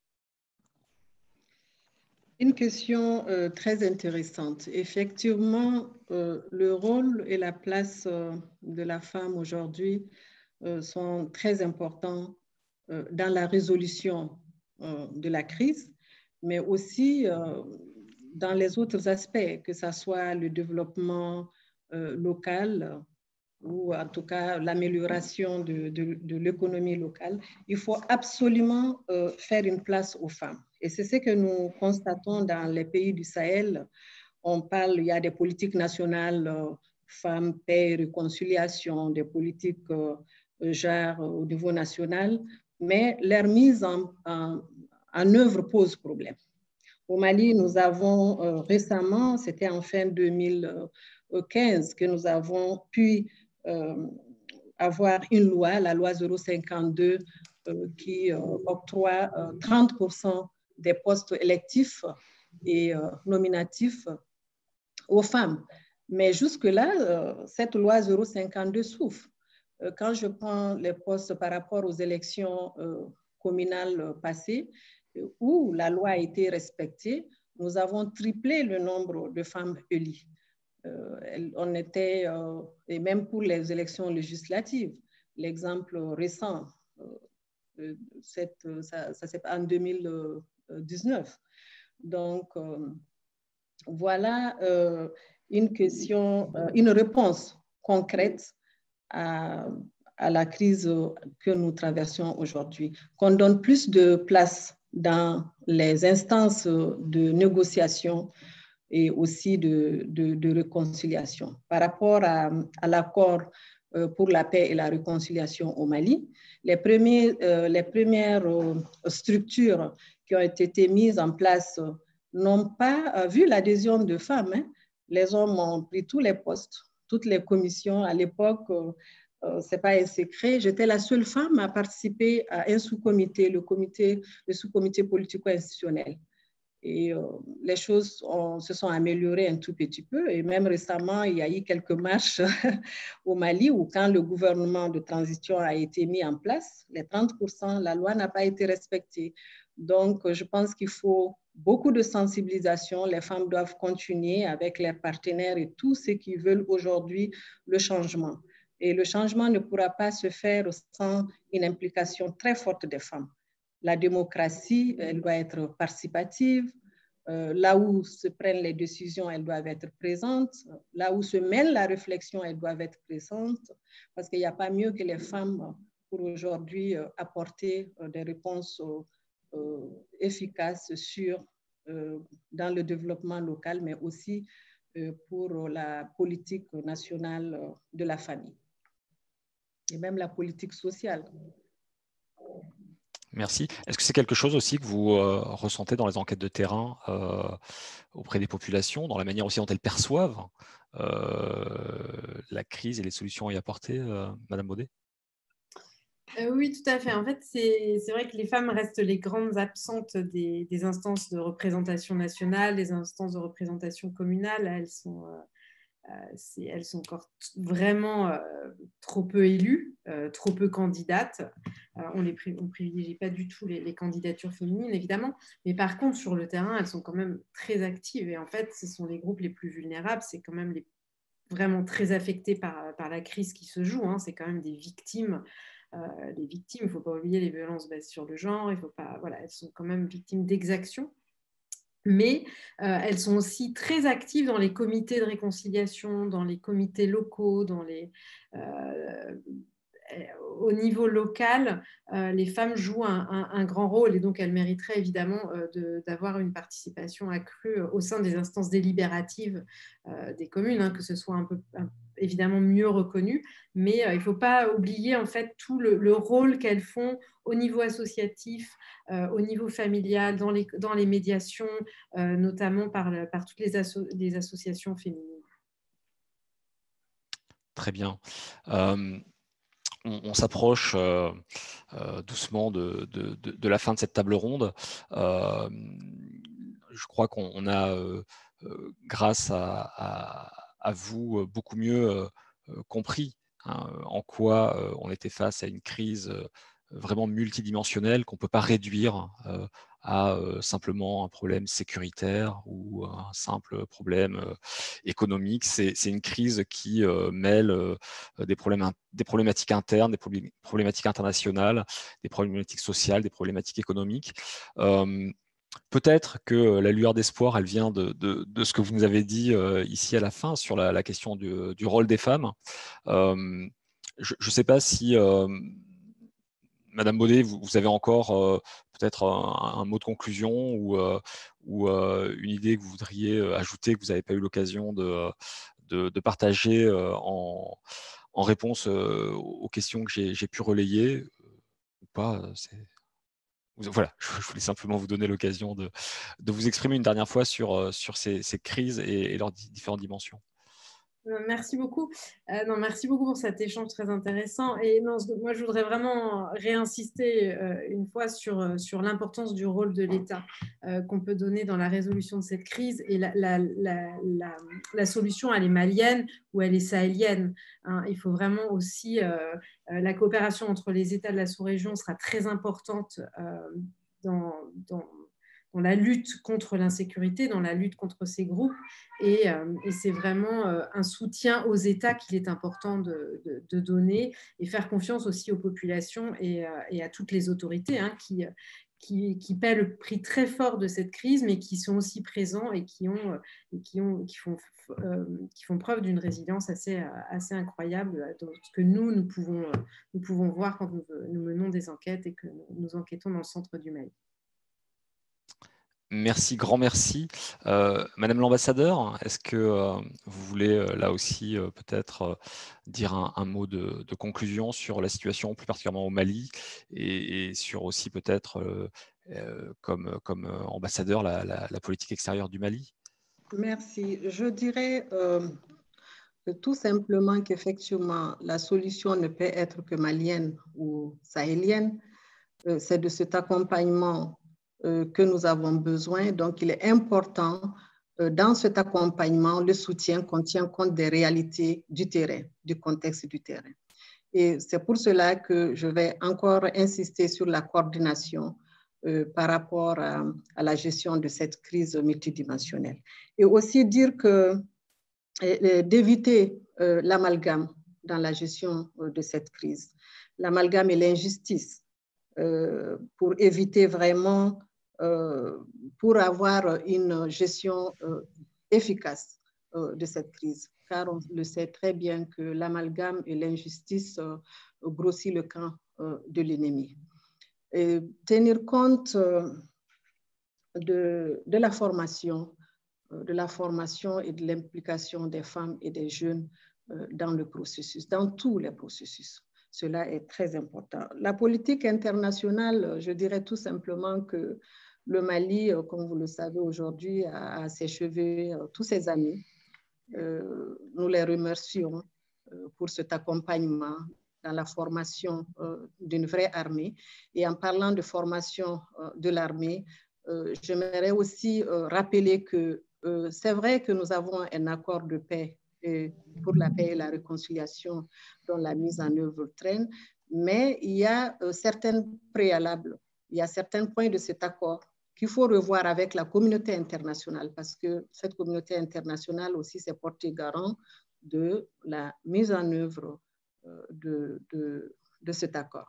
Une question euh, très intéressante. Effectivement, euh, le rôle et la place euh, de la femme aujourd'hui euh, sont très importants euh, dans la résolution euh, de la crise, mais aussi euh, dans les autres aspects, que ce soit le développement euh, local ou en tout cas l'amélioration de, de, de l'économie locale. Il faut absolument euh, faire une place aux femmes. Et c'est ce que nous constatons dans les pays du Sahel. On parle, il y a des politiques nationales, euh, femmes, paix et réconciliation, des politiques euh, genre au niveau national, mais leur mise en, en, en œuvre pose problème. Au Mali, nous avons euh, récemment, c'était en fin deux mille quinze, que nous avons pu euh, avoir une loi, la loi zéro cinquante-deux, euh, qui euh, octroie euh, trente pour cent des postes électifs et euh, nominatifs aux femmes. Mais jusque-là, euh, cette loi zéro cinquante-deux souffre. Euh, quand je prends les postes par rapport aux élections euh, communales passées, euh, où la loi a été respectée, nous avons triplé le nombre de femmes élues. Euh, on était, euh, et même pour les élections législatives, l'exemple récent, euh, cette, ça, ça c'est en deux mille dix-neuf. Donc, euh, voilà euh, une question, euh, une réponse concrète à, à la crise que nous traversons aujourd'hui. Qu'on donne plus de place dans les instances de négociation et aussi de, de, de réconciliation. Par rapport à, à l'accord euh, pour la paix et la réconciliation au Mali. Les, premiers, euh, les premières euh, structures qui ont été mises en place euh, n'ont pas euh, vu l'adhésion de femmes. Hein. Les hommes ont pris tous les postes, toutes les commissions. À l'époque, euh, euh, ce n'est pas un secret, j'étais la seule femme à participer à un sous-comité, le, comité, le sous-comité politico-institutionnel. Et euh, les choses ont, se sont améliorées un tout petit peu. Et même récemment, il y a eu quelques marches au Mali où quand le gouvernement de transition a été mis en place, les trente pour cent, la loi n'a pas été respectée. Donc, je pense qu'il faut beaucoup de sensibilisation. Les femmes doivent continuer avec leurs partenaires et tous ceux qui veulent aujourd'hui le changement. Et le changement ne pourra pas se faire sans une implication très forte des femmes. La démocratie, elle doit être participative. Euh, là où se prennent les décisions, elles doivent être présentes. Là où se mêle la réflexion, elles doivent être présentes. Parce qu'il n'y a pas mieux que les femmes pour aujourd'hui euh, apporter euh, des réponses euh, efficaces sur, euh, dans le développement local, mais aussi euh, pour la politique nationale de la famille. Et même la politique sociale. Merci. Est-ce que c'est quelque chose aussi que vous euh, ressentez dans les enquêtes de terrain euh, auprès des populations, dans la manière aussi dont elles perçoivent euh, la crise et les solutions à y apporter, euh, Madame Baudet? Euh, oui, tout à fait. En fait, c'est vrai que les femmes restent les grandes absentes des, des instances de représentation nationale, des instances de représentation communale. Elles sont... Euh, Euh, elles sont encore vraiment euh, trop peu élues, euh, trop peu candidates. Euh, on ne privilégie pas du tout les, les candidatures féminines, évidemment. Mais par contre, sur le terrain, elles sont quand même très actives. Et en fait, ce sont les groupes les plus vulnérables. C'est quand même les, vraiment très affectés par, par la crise qui se joue. Hein. C'est quand même des victimes. Euh, les victimes, il ne faut pas oublier les violences basées sur le genre. Il faut pas, voilà, elles sont quand même victimes d'exactions. Mais euh, elles sont aussi très actives dans les comités de réconciliation, dans les comités locaux, dans les, euh, au niveau local, euh, les femmes jouent un, un, un grand rôle et donc elles mériteraient évidemment euh, d'avoir une participation accrue au sein des instances délibératives euh, des communes, hein, que ce soit un peu un, évidemment mieux reconnu, mais euh, il ne faut pas oublier en fait tout le, le rôle qu'elles font au niveau associatif, euh, au niveau familial, dans les, dans les médiations, euh, notamment par, par toutes les, asso les associations féminines. Très bien. Euh, on, on s'approche euh, euh, doucement de, de, de, de la fin de cette table ronde. Euh, je crois qu'on a, euh, euh, grâce à, à, à vous, beaucoup mieux euh, compris hein, en quoi euh, on était face à une crise euh, vraiment multidimensionnelle qu'on ne peut pas réduire euh, à euh, simplement un problème sécuritaire ou un simple problème euh, économique. C'est une crise qui euh, mêle euh, des, problèmes, des problématiques internes, des problématiques internationales, des problématiques sociales, des problématiques économiques. Euh, Peut-être que la lueur d'espoir, elle vient de, de, de ce que vous nous avez dit euh, ici à la fin sur la, la question du, du rôle des femmes. Euh, je ne sais pas si, euh, Madame Baudet, vous, vous avez encore euh, peut-être un, un mot de conclusion ou, euh, ou euh, une idée que vous voudriez ajouter, que vous n'avez pas eu l'occasion de, de, de partager euh, en, en réponse euh, aux questions que j'ai pu relayer euh, ou pas. C'est... Voilà, je voulais simplement vous donner l'occasion de, de vous exprimer une dernière fois sur, sur ces, ces crises et, et leurs différentes dimensions. Merci beaucoup. Euh, non, merci beaucoup pour cet échange très intéressant. Et non, moi, je voudrais vraiment réinsister euh, une fois sur, sur l'importance du rôle de l'État euh, qu'on peut donner dans la résolution de cette crise. Et la, la, la, la, la solution, elle est malienne ou elle est sahélienne. Hein. Il faut vraiment aussi... Euh, la coopération entre les États de la sous-région sera très importante euh, dans... dans dans la lutte contre l'insécurité, dans la lutte contre ces groupes. Et, euh, et c'est vraiment euh, un soutien aux États qu'il est important de, de, de donner et faire confiance aussi aux populations et, euh, et à toutes les autorités hein, qui, qui, qui paient le prix très fort de cette crise, mais qui sont aussi présents et qui, ont, et qui, ont, qui, font, euh, qui font preuve d'une résilience assez, assez incroyable dans ce que nous, nous pouvons, nous pouvons voir quand nous, nous menons des enquêtes et que nous, nous enquêtons dans le centre du Mali. Merci, grand merci. Euh, Madame l'ambassadeur, est-ce que euh, vous voulez euh, là aussi euh, peut-être euh, dire un, un mot de, de conclusion sur la situation, plus particulièrement au Mali, et, et sur aussi peut-être, euh, euh, comme, comme euh, ambassadeur, la, la, la politique extérieure du Mali? Merci. Je dirais euh, que tout simplement qu'effectivement, la solution ne peut être que malienne ou sahélienne. Euh, c'est de cet accompagnement euh, que nous avons besoin. Donc, il est important, euh, dans cet accompagnement, le soutien qu'on tient compte des réalités du terrain, du contexte du terrain. Et c'est pour cela que je vais encore insister sur la coordination euh, par rapport à, à la gestion de cette crise multidimensionnelle. Et aussi dire que d'éviter euh, l'amalgame dans la gestion euh, de cette crise. L'amalgame et l'injustice euh, pour éviter vraiment, euh, pour avoir une gestion euh, efficace euh, de cette crise. Car on le sait très bien que l'amalgame et l'injustice euh, grossissent le camp euh, de l'ennemi. Et tenir compte euh, de, de la formation, de la formation et de l'implication des femmes et des jeunes dans le processus, dans tous les processus. Cela est très important. La politique internationale, je dirais tout simplement que le Mali, comme vous le savez aujourd'hui, a achevé tous ses amis. Euh, nous les remercions pour cet accompagnement dans la formation euh, d'une vraie armée. Et en parlant de formation euh, de l'armée, euh, j'aimerais aussi euh, rappeler que Euh, c'est vrai que nous avons un accord de paix euh, pour la paix et la réconciliation dont la mise en œuvre traîne, mais il y a euh, certains préalables, il y a certains points de cet accord qu'il faut revoir avec la communauté internationale parce que cette communauté internationale aussi s'est portée garant de la mise en œuvre euh, de, de, de cet accord.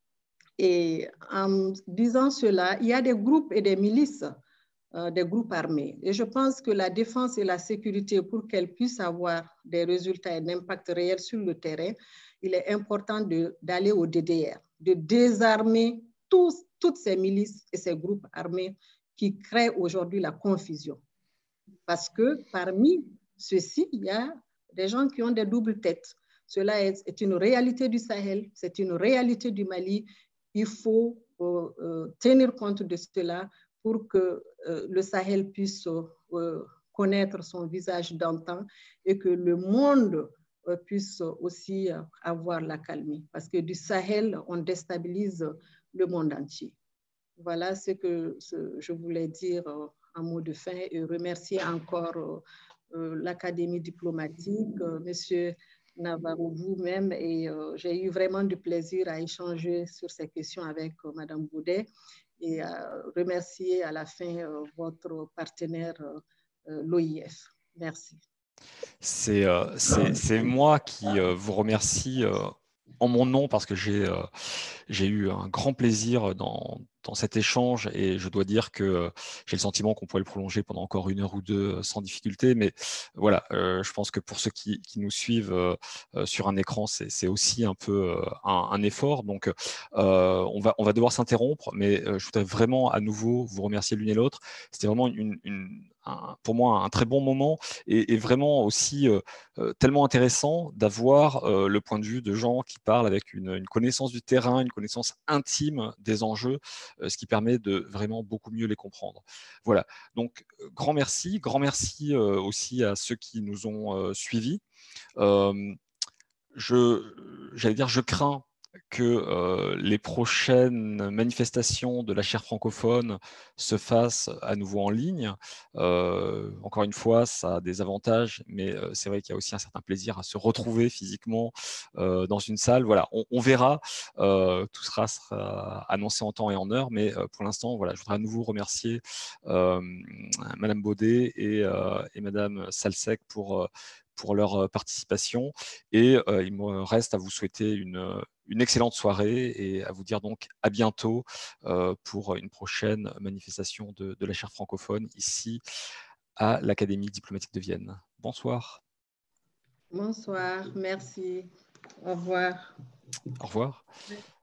Et en disant cela, il y a des groupes et des milices des groupes armés. Et je pense que la défense et la sécurité, pour qu'elles puissent avoir des résultats et un impact réel sur le terrain, il est important d'aller au D D R, de désarmer tous, toutes ces milices et ces groupes armés qui créent aujourd'hui la confusion. Parce que parmi ceux-ci, il y a des gens qui ont des doubles têtes. Cela est, est une réalité du Sahel, c'est une réalité du Mali. Il faut euh, euh, tenir compte de cela pour que euh, le Sahel puisse euh, connaître son visage d'antan et que le monde euh, puisse aussi euh, avoir la calmie. Parce que du Sahel, on déstabilise le monde entier. Voilà ce que ce, je voulais dire euh, en mot de fin et remercier encore euh, euh, l'Académie diplomatique, euh, Monsieur Navarro, vous-même, et euh, j'ai eu vraiment du plaisir à échanger sur ces questions avec euh, Madame Baudet et à remercier à la fin euh, votre partenaire euh, l'O I F. Merci. C'est euh, c'est moi qui euh, vous remercie euh, en mon nom parce que j'ai euh, j'ai eu un grand plaisir dans, dans cet échange et je dois dire que euh, j'ai le sentiment qu'on pourrait le prolonger pendant encore une heure ou deux euh, sans difficulté. Mais voilà, euh, je pense que pour ceux qui, qui nous suivent euh, euh, sur un écran, c'est aussi un peu euh, un, un effort. Donc, euh, on, va, on va devoir s'interrompre, mais euh, je voudrais vraiment à nouveau vous remercier l'une et l'autre. C'était vraiment une, une Un, pour moi un très bon moment et, et vraiment aussi euh, euh, tellement intéressant d'avoir euh, le point de vue de gens qui parlent avec une, une connaissance du terrain, une connaissance intime des enjeux, euh, ce qui permet de vraiment beaucoup mieux les comprendre. Voilà, donc euh, grand merci, grand merci euh, aussi à ceux qui nous ont euh, suivis. Euh, je, j'allais dire, je crains que euh, les prochaines manifestations de la chaire francophone se fassent à nouveau en ligne. Euh, encore une fois, ça a des avantages, mais euh, c'est vrai qu'il y a aussi un certain plaisir à se retrouver physiquement euh, dans une salle. Voilà, on, on verra. Euh, tout sera, sera annoncé en temps et en heure, mais euh, pour l'instant, voilà, je voudrais à nouveau remercier euh, Madame Baudet et, euh, et Madame Salsec pour euh, pour leur participation. Et euh, il me reste à vous souhaiter une, une excellente soirée et à vous dire donc à bientôt euh, pour une prochaine manifestation de, de la chaire francophone ici à l'Académie diplomatique de Vienne. Bonsoir. Bonsoir, merci. Au revoir. Au revoir. Merci.